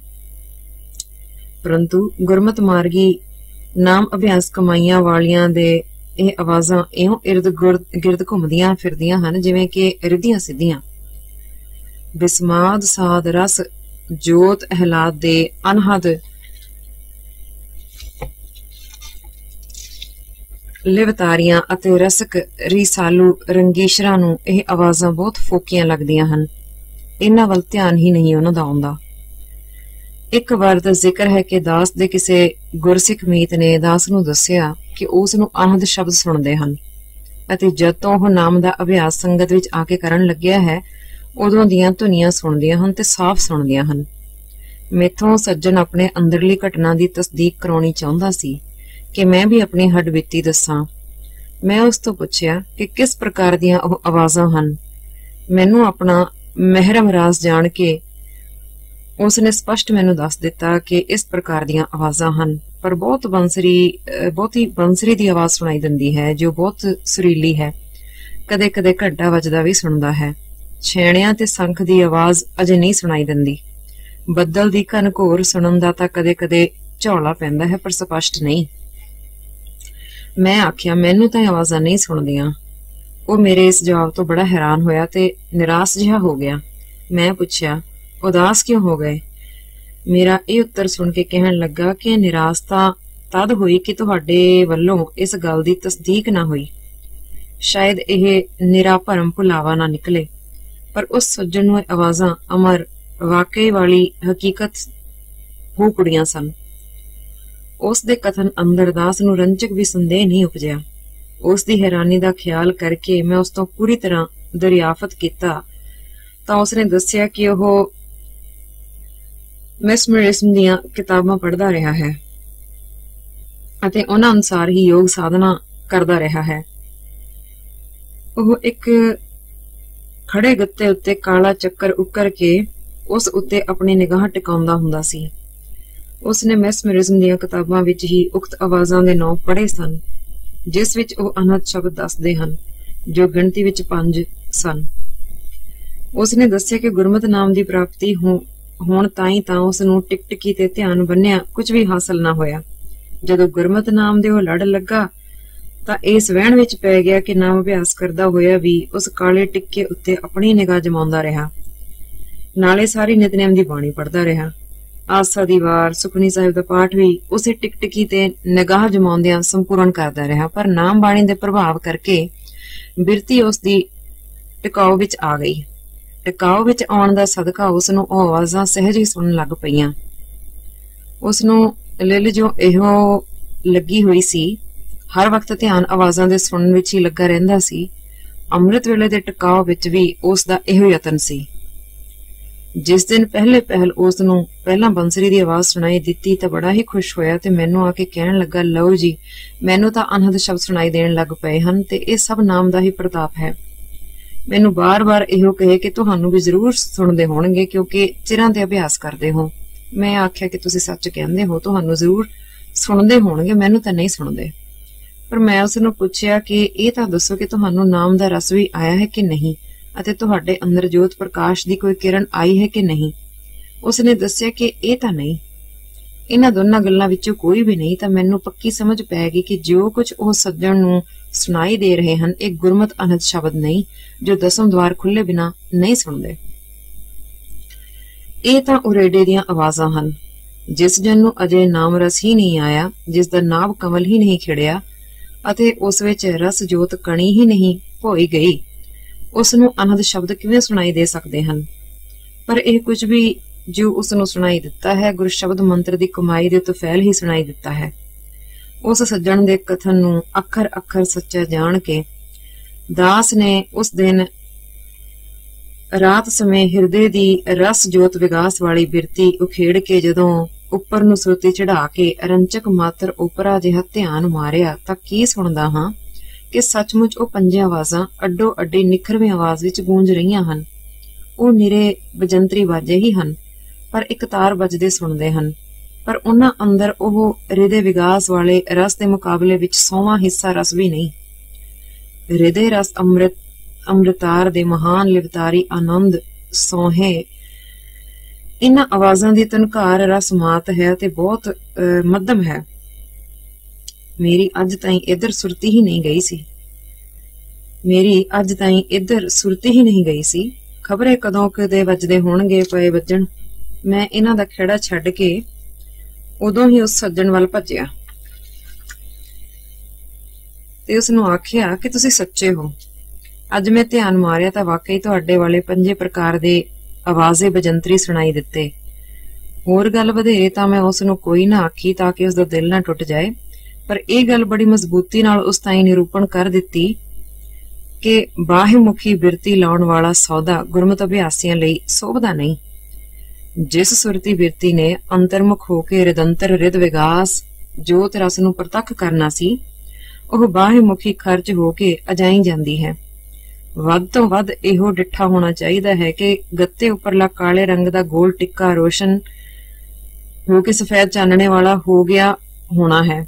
ਪਰੰਤੂ ਗੁਰਮਤਿ ਮਾਰਗੀ ਨਾਮ ਅਭਿਆਸ ਕਮਾਈਆਂ ਵਾਲਿਆਂ ਦੇ ਇਹ ਆਵਾਜ਼ਾਂ ਇਉਂ ਇਰਦ ਗਿਰਦ ਘੁੰਮਦੀਆਂ ਫਿਰਦੀਆਂ ਹਨ ਜਿਵੇਂ ਕਿ ਰਿੱਧੀਆਂ ਸਿੱਧੀਆਂ। ਬਿਸਮਾਦ ਸਾਧ ਰਸ ਜੋਤ ਅਹਿਲਾਦ ਦੇ ਅਨਹਦ ਲਿਵਤਾਰੀਆਂ ਅਤੇ ਰਸਕ ਰੀਸਾਲੂ ਰੰਗੀਸ਼ਰਾਂ ਨੂੰ ਇਹ ਆਵਾਜ਼ਾਂ ਬਹੁਤ ਫੋਕੀਆਂ ਲੱਗਦੀਆਂ ਹਨ। ਇਹਨਾਂ ਵੱਲ ਧਿਆਨ ਹੀ ਨਹੀਂ ਉਹਨਾਂ ਦਾ ਆਉਂਦਾ। ਇੱਕ ਵਾਰ ਦਾ ਜ਼ਿਕਰ ਹੈ ਕਿ ਦਾਸ ਦੇ ਕਿਸੇ ਗੁਰਸਿੱਖ ਮੀਤ ਨੇ ਦਾਸ ਨੂੰ ਦੱਸਿਆ ਕਿ ਉਸ ਨੂੰ ਅਨਹਦ ਸ਼ਬਦ ਸੁਣਦੇ ਹਨ ਅਤੇ ਜਦ ਤੋਂ ਉਹ ਨਾਮ ਦਾ ਅਭਿਆਸ ਸੰਗਤ ਵਿੱਚ ਆ ਕੇ ਕਰਨ ਲੱਗਿਆ ਹੈ, ਉਦੋਂ ਦੀਆਂ ਧੁਨੀਆਂ ਸੁਣਦੀਆਂ ਹਨ ਤੇ ਸਾਫ਼ ਸੁਣਦੀਆਂ ਹਨ। ਮੈਥੋਂ ਸੱਜਣ ਆਪਣੇ ਅੰਦਰਲੀ ਘਟਨਾ ਦੀ ਤਸਦੀਕ ਕਰਾਉਣੀ ਚਾਹੁੰਦਾ ਸੀ ਕਿ ਮੈਂ ਵੀ ਆਪਣੀ ਹੱਡਬੀਤੀ ਦੱਸਾਂ। ਮੈਂ ਉਸ ਤੋਂ ਪੁੱਛਿਆ ਕਿ ਕਿਸ ਪ੍ਰਕਾਰ ਦੀਆਂ ਉਹ ਆਵਾਜ਼ਾਂ ਹਨ। ਮੈਨੂੰ ਆਪਣਾ ਮਹਿਰਮ ਰਾਜ਼ ਜਾਣ ਕੇ ਉਸ ਨੇ ਸਪਸ਼ਟ ਮੈਨੂੰ ਦੱਸ ਦਿੱਤਾ ਕਿ ਇਸ ਪ੍ਰਕਾਰ ਦੀਆਂ ਆਵਾਜ਼ਾਂ ਹਨ, ਪਰ ਬਹੁਤ ਬੰਸਰੀ ਬਹੁਤੀ ਬੰਸਰੀ ਦੀ ਆਵਾਜ਼ ਸੁਣਾਈ ਦਿੰਦੀ ਹੈ ਜੋ ਬਹੁਤ ਸੁਰੀਲੀ ਹੈ। ਕਦੇ ਕਦੇ ਘੰਟਾ ਵੱਜਦਾ ਵੀ ਸੁਣਦਾ ਹੈ। ਛੇਣਿਆਂ ਤੇ ਸੰਖ ਦੀ ਆਵਾਜ਼ ਅਜੇ ਨਹੀਂ ਸੁਣਾਈ ਦਿੰਦੀ। ਬੱਦਲ ਦੀ ਘਨਘੋਰ ਸੁਣਨ ਦਾ ਤਾਂ ਕਦੇ ਕਦੇ ਝੌਲਾ ਪੈਂਦਾ ਹੈ, ਪਰ ਸਪਸ਼ਟ ਨਹੀਂ। ਮੈਂ ਆਖਿਆ ਮੈਨੂੰ ਤਾਂ ਆਵਾਜ਼ਾਂ ਨਹੀਂ ਸੁਣਦੀਆਂ। ਉਹ ਮੇਰੇ ਇਸ ਜਵਾਬ ਤੋਂ ਬੜਾ ਹੈਰਾਨ ਹੋਇਆ ਤੇ ਨਿਰਾਸ਼ ਜਿਹਾ ਹੋ ਗਿਆ। ਮੈਂ ਪੁੱਛਿਆ, ਉਦਾਸ ਕਿਉਂ ਹੋ ਗਏ? ਮੇਰਾ ਇਹ ਉੱਤਰ ਸੁਣ ਕੇ ਕਹਿਣ ਲੱਗਾ ਕਿ ਨਿਰਾਸ਼ ਤਾਂ ਤਦ ਹੋਈ ਕਿ ਤੁਹਾਡੇ ਵੱਲੋਂ ਇਸ ਗੱਲ ਦੀ ਤਸਦੀਕ ਨਾ ਹੋਈ। ਸ਼ਾਇਦ ਇਹ ਨਿਰਾ ਭਰਮ ਭੁਲਾਵਾ ਨਾ ਨਿਕਲੇ, ਪਰ ਉਸ ਸੱਜਣ ਨੂੰ ਆਵਾਜ਼ਾਂ ਅਮਰ ਵਾਕਈ ਵਾਲੀ ਹਕੀਕਤ ਹੋ ਕੁੜੀਆਂ ਸਨ। ਉਸ ਦੇ ਕਥਨ ਅੰਦਰ ਦਾਸ ਨੂੰ ਰੰਜਕ ਵੀ ਸੰਦੇਹ ਨਹੀਂ ਉਪਜਿਆ। ਉਸ ਦੀ ਹੈਰਾਨੀ ਦਾ ਖਿਆਲ ਕਰਕੇ ਮੈਂ ਉਸ ਤੋਂ ਪੂਰੀ ਤਰ੍ਹਾਂ ਦਰਿਆਫਤ ਕੀਤਾ ਤਾਂ ਉਸਨੇ ਦੱਸਿਆ ਕਿ ਉਹ ਮੈਸਮਰਿਜ਼ਮ ਦੀਆਂ ਕਿਤਾਬਾਂ ਪੜ੍ਹਦਾ ਰਿਹਾ ਹੈ ਅਤੇ ਉਹਨਾਂ ਅਨੁਸਾਰ ਹੀ ਯੋਗ ਸਾਧਨਾ ਕਰਦਾ ਰਿਹਾ ਹੈ। ਉਹ ਇੱਕ ਖੜੇ ਗੱਤੇ ਉੱਤੇ ਕਾਲਾ ਚੱਕਰ ਉੱਕਰ ਕੇ ਉਸ ਉੱਤੇ ਆਪਣੀ ਨਿਗਾਹ ਟਿਕਾਉਂਦਾ ਹੁੰਦਾ ਸੀ। ਉਸਨੇ ਮੈਸਮਰਿਜ਼ਮ ਦੀਆਂ ਕਿਤਾਬਾਂ ਵਿੱਚ ਹੀ ਉਕਤ ਆਵਾਜ਼ਾਂ ਦੇ ਨਾਂ ਪੜ੍ਹੇ ਸਨ, ਜਿਸ ਵਿੱਚ ਉਹ ਅਨਹਦ ਸ਼ਬਦ ਦੱਸਦੇ ਹਨ, ਜੋ ਗਿਣਤੀ ਵਿੱਚ ਪੰਜ ਸਨ। ਉਸਨੇ ਦੱਸਿਆ ਕਿ ਗੁਰਮਤ ਨਾਮ ਦੀ ਪ੍ਰਾਪਤੀ ਹੋਣ ਤਾਈਂ ਤਾਂ ਉਸਨੂੰ ਟਿਕਟਿਕੀ ਤੇ ਧਿਆਨ ਬੰਨਿਆ ਕੁਝ ਵੀ ਹਾਸਲ ਨਾ ਹੋਇਆ। ਜਦੋਂ ਗੁਰਮਤ ਨਾਮ ਦੇ ਉਹ ਲੜ ਲੱਗਾ ਤਾਂ ਇਸ ਵਹਿਣ ਵਿੱਚ ਪੈ ਗਿਆ ਕਿ ਨਾਮ ਅਭਿਆਸ ਕਰਦਾ ਹੋਇਆ ਵੀ ਉਸ ਕਾਲੇ ਟਿੱਕੇ ਉੱਤੇ ਆਪਣੀ ਨਿਗਾਹ ਜਮਾਉਂਦਾ ਰਿਹਾ, ਨਾਲੇ ਸਾਰੀ ਨਿਤਨੇਮ ਦੀ ਬਾਣੀ ਪੜ੍ਹਦਾ ਰਿਹਾ। ਆਸਾ ਦੀ ਵਾਰ, ਸੁਖਮਨੀ ਸਾਹਿਬ ਦਾ ਪਾਠ ਵੀ ਉਸੇ ਟਿਕਟਿਕੀ ਤੇ ਨਿਗਾਹ ਜਮਾਉਂਦਿਆਂ ਸੰਪੂਰਨ ਕਰਦਾ ਰਿਹਾ, ਪਰ ਨਾਮ ਬਾਣੀ ਦੇ ਪ੍ਰਭਾਵ ਕਰਕੇ ਬਿਰਤੀ ਉਸ ਦੀ ਟਿਕਾਓ ਵਿੱਚ ਆ ਗਈ। ਟਿਕਾਓ ਵਿੱਚ ਆਉਣ ਦਾ ਸਦਕਾ ਉਸਨੂੰ ਉਹ ਆਵਾਜ਼ਾਂ ਸਹਿਜ ਹੀ ਸੁਣਨ ਲੱਗ ਪਈਆਂ। ਉਸਨੂੰ ਲਿਲ ਜੋ ਇਹੋ ਲੱਗੀ ਹੋਈ ਸੀ, ਹਰ ਵਕਤ ਧਿਆਨ ਆਵਾਜ਼ਾਂ ਦੇ ਸੁਣਨ ਵਿੱਚ ਹੀ ਲੱਗਾ ਰਹਿੰਦਾ ਸੀ। ਅੰਮ੍ਰਿਤ ਵੇਲੇ ਦੇ ਟਿਕਾਓ ਵਿੱਚ ਵੀ ਉਸ ਦਾ ਇਹੋ ਯਤਨ ਸੀ। ਜਿਸ ਦਿਨ ਪਹਿਲੇ ਪਹਿਲ ਉਸ ਨੂੰ ਪਹਿਲਾਂ ਬੰਸਰੀ ਦੀ ਆਵਾਜ਼ ਸੁਣਾਈ ਦਿੱਤੀ ਤਾਂ ਬੜਾ ਹੀ ਖੁਸ਼ ਹੋਇਆ ਤੇ ਮੈਨੂੰ ਆ ਕੇ ਕਹਿਣ ਲੱਗਾ, ਲਓ ਜੀ, ਮੈਨੂੰ ਤਾਂ ਅਨਹਦ ਸ਼ਬਦ ਸੁਣਾਈ ਦੇਣ ਲੱਗ ਪਏ ਹਨ ਤੇ ਇਹ ਸਭ ਨਾਮ ਦਾ ਹੀ ਪ੍ਰਤਾਪ ਹੈ। ਮੈਨੂੰ ਬਾਰ-ਬਾਰ ਇਹੋ ਕਹੇ ਕਿ ਤੁਹਾਨੂੰ ਵੀ ਜ਼ਰੂਰ ਸੁਣਦੇ ਹੋਣਗੇ, ਕਿਉਂਕਿ ਚਿਰਾਂ ਦੇ ਅਭਿਆਸ ਕਰਦੇ ਹੋ। ਮੈਂ ਆਖਿਆ ਕਿ ਤੁਸੀਂ ਸੱਚ ਕਹਿੰਦੇ ਹੋ, ਤੁਹਾਨੂੰ ਜ਼ਰੂਰ ਸੁਣਦੇ ਹੋਣਗੇ, ਮੈਨੂੰ ਤਾਂ ਨਹੀਂ ਸੁਣਦੇ। ਪਰ ਮੈਂ ਉਸ ਨੂੰ ਪੁੱਛਿਆ ਕਿ ਇਹ ਤਾਂ ਦੱਸੋ ਕਿ ਤੁਹਾਨੂੰ ਨਾਮ ਦਾ ਰਸ ਵੀ ਆਇਆ ਹੈ ਕਿ ਨਹੀਂ, ਅਤੇ ਤੁਹਾਡੇ ਅੰਦਰ ਜੋਤ ਪ੍ਰਕਾਸ਼ ਦੀ ਕੋਈ ਕਿਰਨ ਆਈ ਹੈ ਕਿ ਨਹੀਂ। ਉਸਨੇ ਦੱਸਿਆ ਕਿ ਇਹ ਤਾਂ ਨਹੀਂ। ਇਹਨਾਂ ਦੋਨਾਂ ਗੱਲਾਂ ਵਿੱਚੋਂ ਕੋਈ ਵੀ ਨਹੀਂ ਤਾਂ ਮੈਨੂੰ ਪੱਕੀ ਸਮਝ ਪੈ ਗਈ ਕਿ ਜੋ ਕੁਝ ਉਹ ਸੱਜਣ ਨੂੰ ਸੁਣਾਈ ਦੇ ਰਹੇ ਹਨ, ਇਹ ਗੁਰਮਤ ਅਨਹਦ ਸ਼ਬਦ ਨਹੀਂ, ਜੋ ਦਸਮ ਦਵਾਰ ਖੁੱਲੇ ਬਿਨਾਂ ਨਹੀਂ ਸੁਣਦੇ। ਇਹ ਤਾਂ ਉਰੇਡੇ ਦੀਆਂ ਆਵਾਜ਼ਾਂ ਹਨ। ਜਿਸ ਜਨ ਨੂੰ ਅਜੇ ਨਾਮ ਰਸ ਹੀ ਨਹੀਂ ਆਇਆ, ਜਿਸ ਦਾ ਨਾਭ ਕਮਲ ਹੀ ਨਹੀਂ ਖਿੜਿਆ ਅਤੇ ਉਸ ਵਿੱਚ ਰਸ ਜੋਤ ਕਣੀ ਹੀ ਨਹੀਂ ਭੋਈ ਗਈ, ਉਸ ਨੂੰ ਅਨਹਦ ਸ਼ਬਦ ਕਿਵੇਂ ਸੁਣਾਈ ਦੇ ਸਕਦੇ ਹਨ। ਪਰ ਇਹ ਕੁਝ ਵੀ ਜੋ ਉਸ ਨੂੰ ਸੁਣਾਈ ਦਿੱਤਾ ਹੈ, ਗੁਰ ਸ਼ਬਦ ਮੰਤਰ ਦੀ ਕਮਾਈ ਦੇ ਤੁਫੈਲ ਹੀ ਸੁਣਾਈ ਦਿੱਤਾ ਹੈ। ਉਸ ਸੱਜਣ ਦੇ ਕਥਨ ਨੂੰ ਅੱਖਰ ਅੱਖਰ ਸੱਚਾ ਜਾਣ ਕੇ ਦਾਸ ਨੇ ਉਸ ਦਿਨ ਰਾਤ ਸਮੇਂ ਹਿਰਦੇ ਦੀ ਰਸ ਜੋਤ ਵਿਗਾਸ ਵਾਲੀ ਬਿਰਤੀ ਉਖੇੜ ਕੇ ਜਦੋਂ ਉੱਪਰ ਨੂੰ ਸੁਰਤੀ ਚੜਾ ਕੇ ਅਰੰਚਕ ਮਾਤਰ ਉਪਰਾ ਜਿਹਾ ਧਿਆਨ ਮਾਰਿਆ ਤਾਂ ਕੀ ਸੁਣਦਾ ਹਾਂ ਕਿ ਸੱਚਮੁੱਚ ਉਹ ਪੰਜੇ ਆਵਾਜ਼ਾਂ ਅੱਡੋ ਅੱਡੀ ਨਿਖਰਵੀਂ ਆਵਾਜ਼ ਵਿੱਚ ਗੂੰਜ ਰਹੀਆਂ ਹਨ। ਉਹ ਨਿਰੇ ਬਜੰਤਰੀ ਵਾਜੇ ਹੀ ਹਨ, ਪਰ ਇੱਕ ਤਾਰ ਵੱਜਦੇ ਸੁਣਦੇ ਹਨ, ਪਰ ਉਹਨਾਂ ਅੰਦਰ ਉਹ ਹਿਰਦੇ ਵਿਗਾਸ ਵਾਲੇ ਰਸ ਦੇ ਮੁਕਾਬਲੇ ਵਿੱਚ ਸੌਵਾਂ ਹਿੱਸਾ ਰਸ ਵੀ ਨਹੀਂ। ਹਿਰਦੇ ਰਸ ਅੰਮ੍ਰਿਤ ਅੰਮ੍ਰਿਤਾਰ ਦੇ ਮਹਾਨ ਲਿਵਤਾਰੀ ਆਨੰਦ ਸੋਹੇ। ਇਹਨਾਂ ਆਵਾਜ਼ਾਂ ਦੀ ਤਨਕਾਰ ਰਸ ਮਾਤ ਹੈ ਤੇ ਬਹੁਤ ਮੱਧਮ ਹੈ। ਮੇਰੀ ਅੱਜ ਤਾਈਂ ਇੱਧਰ ਸੁਰਤੀ ਹੀ ਨਹੀਂ ਗਈ ਸੀ ਮੇਰੀ ਅੱਜ ਤਾਈਂ ਇੱਧਰ ਸੁਰਤੀ ਹੀ ਨਹੀਂ ਗਈ ਸੀ ਖਬਰੇ ਕਦੋਂ ਕਦੇ ਵੱਜਦੇ ਹੋਣਗੇ ਪਏ ਵੱਜਣ। ਮੈਂ ਇਹਨਾਂ ਦਾ ਖੇੜਾ ਛੱਡ ਕੇ ਉਦੋਂ ਹੀ ਉਸ ਸੱਜਣ ਵੱਲ ਭੱਜਿਆ ਤੇ ਉਸ ਨੂੰ ਆਖਿਆ ਕਿ ਤੁਸੀਂ ਸੱਚੇ ਹੋ। ਅੱਜ ਮੈਂ ਧਿਆਨ ਮਾਰਿਆ ਤਾਂ ਵਾਕਈ ਤੁਹਾਡੇ ਵਾਲੇ ਪੰਜੇ ਪ੍ਰਕਾਰ ਦੇ ਆਵਾਜ਼ੇ ਬਜੰਤਰੀ ਸੁਣਾਈ ਦਿੱਤੇ। ਹੋਰ ਗੱਲ ਵਧੇਰੇ ਤਾਂ ਮੈਂ ਉਸ ਨੂੰ ਕੋਈ ਨਾ ਆਖੀ ਤਾਂ ਕਿ ਉਸ ਦਾ ਦਿਲ ਨਾ ਟੁੱਟ ਜਾਏ, ਪਰ ਇਹ ਗੱਲ ਬੜੀ ਮਜ਼ਬੂਤੀ ਨਾਲ ਉਸ ਤਾਈਂ ਨਿਰੂਪਣ ਕਰ ਦਿੱਤੀ ਕਿ ਬਾਹਿਮੁਖੀ ਬਿਰਤੀ ਲਾਉਣ ਵਾਲਾ ਸੌਦਾ ਗੁਰਮਤਿ ਅਭਿਆਸੀਆਂ ਲਈ ਸੋਭਦਾ ਨਹੀਂ। ਜਿਸ ਸੁਰਤੀ ਬਿਰਤੀ ਨੇ ਅੰਤਰਮੁਖ ਹੋ ਕੇ ਰਿਦੰਤਰ ਰਿਦ ਵਿਗਾਸ ਜੋਤ ਰਸ ਨੂੰ ਪ੍ਰਤੱਖ ਕਰਨਾ ਸੀ, ਉਹ ਬਾਹਿਮੁਖੀ ਖਰਚ ਹੋ ਕੇ ਅਜਾਈ ਜਾਂਦੀ ਹੈ। ਵੱਧ ਤੋਂ ਵੱਧ ਇਹੋ ਡਿੱਠਾ ਹੋਣਾ ਚਾਹੀਦਾ ਹੈ ਕਿ ਗੱਤੇ ਉੱਪਰਲਾ ਕਾਲੇ ਰੰਗ ਦਾ ਗੋਲ ਟਿੱਕਾ ਰੋਸ਼ਨ ਹੋ ਕੇ ਸਫੈਦ ਚਾਨਣੇ ਵਾਲਾ ਹੋ ਗਿਆ ਹੋਣਾ ਹੈ।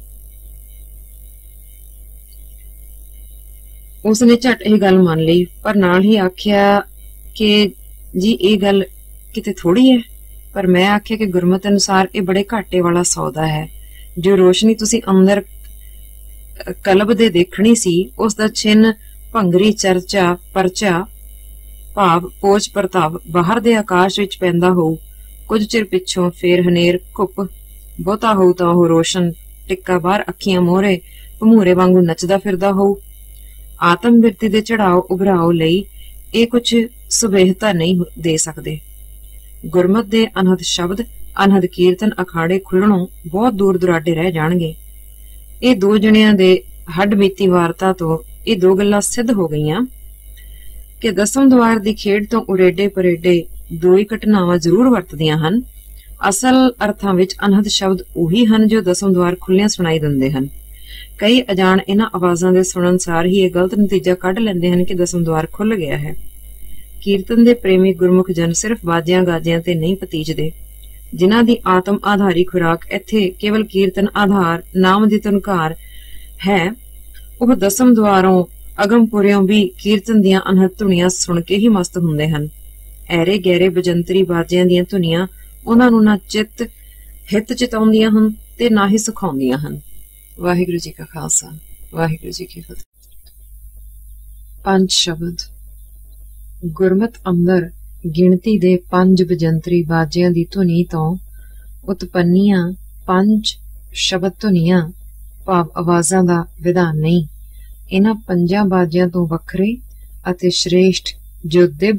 ਉਸਨੇ ਝਟ ਇਹ ਗੱਲ ਮੰਨ ਲਈ, ਪਰ ਨਾਲ ਹੀ ਆਖਿਆ ਕਿ ਜੀ ਇਹ ਗੱਲ ਕਿਤੇ ਥੋੜੀ ਹੈ। ਪਰ ਮੈਂ ਆਖਿਆ ਕਿ ਗੁਰਮਤਿ ਅਨੁਸਾਰ ਇਹ ਬੜੇ ਘਾਟੇ ਵਾਲਾ ਸੌਦਾ ਹੈ। ਜੋ ਰੋਸ਼ਨੀ ਤੁਸੀਂ ਅੰਦਰ ਕਲਬ ਦੇ ਦੇਖਣੀ ਸੀ, ਉਸ ਦਾ ਛਿੰਨ ਭੰਗਰੀ ਚਰਚਾ ਪਰਚਾ ਭਾਵ ਪੋਚ ਪ੍ਰਤਾਪ ਬਾਹਰ ਦੇ ਆਕਾਸ਼ ਵਿੱਚ ਪੈਂਦਾ ਹੋਊ। ਕੁਝ ਚਿਰ ਪਿੱਛੋਂ ਫੇਰ ਹਨੇਰ ਘੁੱਪ ਬਹੁਤਾ ਹੋਊ ਤਾਂ ਉਹ ਰੋਸ਼ਨ ਟਿੱਕਾ ਬਾਹਰ ਅੱਖੀਆਂ ਮੋਹਰੇ ਭਮੂਰੇ ਵਾਂਗੂ ਨੱਚਦਾ ਫਿਰਦਾ ਹੋਊ। ਆਤਮ ਬਿਰਤੀ ਦੇ ਚੜਾਓ ਉਭਰਾਓ ਲਈ ਇਹ ਕੁਝ ਸੁਬੇਹਤਾ ਨਹੀਂ ਦੇ ਸਕਦੇ। ਗੁਰਮਤ ਦੇ ਅਨਹਦ ਸ਼ਬਦ ਅਨਹਦ ਕੀਰਤਨ ਅਖਾੜੇ ਖੁੱਲਣੋਂ ਬਹੁਤ ਦੂਰ ਦੁਰਾਡੇ ਰਹਿ ਜਾਣਗੇ। ਇਹ ਦੋ ਜਣਿਆਂ ਦੇ ਹੱਡ ਬੀਤੀ ਵਾਰਤਾ ਤੋਂ ਇਹ ਦੋ ਗੱਲਾਂ ਸਿੱਧ ਹੋ ਗਈਆਂ ਕਿ ਦਸਮ ਦਵਾਰ ਦੀ ਖੇਡ ਤੋਂ ਉਰੇਡੇ ਪਰੇਡੇ ਦੋ ਹੀ ਘਟਨਾਵਾਂ ਜ਼ਰੂਰ ਵਰਤਦੀਆਂ ਹਨ। ਅਸਲ ਅਰਥਾਂ ਵਿੱਚ ਅਨਹਦ ਸ਼ਬਦ ਉਹੀ ਹਨ ਜੋ ਦਸਮ ਦਵਾਰ ਖੁੱਲਿਆਂ ਸੁਣਾਈ ਦਿੰਦੇ ਹਨ। ਕਈ ਅਜਾਣ ਇਹਨਾਂ ਆਵਾਜ਼ਾਂ ਦੇ ਸੁਣਨ ਸਾਰ ਹੀ ਇਹ ਗਲਤ ਨਤੀਜਾ ਕੱਢ ਲੈਂਦੇ ਹਨ ਕਿ ਦਸਮ ਦਵਾਰ ਖੁੱਲ ਗਿਆ ਹੈ। ਕੀਰਤਨ ਦੇ ਪ੍ਰੇਮੀ ਗੁਰਮੁਖ ਜਨ ਸਿਰਫ ਬਾਜਿਆਂ ਗਾਜਿਆਂ ਤੇ ਨਹੀਂ ਪਤੀਜਦੇ। ਜਿਨ੍ਹਾਂ ਦੀ ਆਤਮ ਆਧਾਰੀ ਖੁਰਾਕ ਇੱਥੇ ਕੇਵਲ ਕੀਰਤਨ ਆਧਾਰ ਨਾਮ ਦੀ ਧੁਨਕਾਰ ਹੈ, ਉਹ ਦਸਮ ਦੁਆਰੋਂ ਅਗਮਪੁਰਿਓਂ ਵੀ ਕੀਰਤਨ ਦੀਆਂ ਅਨਹਦ ਧੁਨੀਆਂ ਸੁਣ ਕੇ ਹੀ ਮਸਤ ਹੁੰਦੇ ਹਨ। ਐਰੇ ਗਹਿਰੇ ਬਜੰਤਰੀ ਬਾਜਿਆਂ ਦੀਆਂ ਧੁਨੀਆਂ ਉਹਨਾਂ ਨੂੰ ਨਾ ਚਿੱਤ ਹਿੱਤ ਚਿਤਾਉਂਦੀਆਂ ਹਨ ਤੇ ਨਾ ਹੀ ਸੁਖਾਉਂਦੀਆਂ ਹਨ। ਵਾਹਿਗੁਰੂ ਜੀ ਕਾ ਖਾਲਸਾ, ਵਾਹਿਗੁਰੂ ਜੀ ਕੀ ਫਤਿਹ। ਪੰਜ ਸ਼ਬਦ। ਗੁਰਮਤ ਅੰਦਰ ਗਿਣਤੀ ਦੇ ਪੰਜ ਬਜੰਤਰੀ ਬਾਜਿਆਂ ਦੀ ਧੁਨੀ ਤੋਂ ਉਤਪੰਨੀਆਂ ਪੰਜ ਸ਼ਬਦ ਧੁਨੀਆਂ ਭਾਵ ਆਵਾਜ਼ਾਂ ਦਾ ਵਿਧਾਨ ਨਹੀਂ। ਇਹਨਾਂ ਪੰਜਾਂ ਬਾਜਿਆਂ ਤੋਂ ਵੱਖਰੇ ਅਤੇ ਸ਼੍ਰੇਸ਼ਟ ਜੋ ਦਿਵ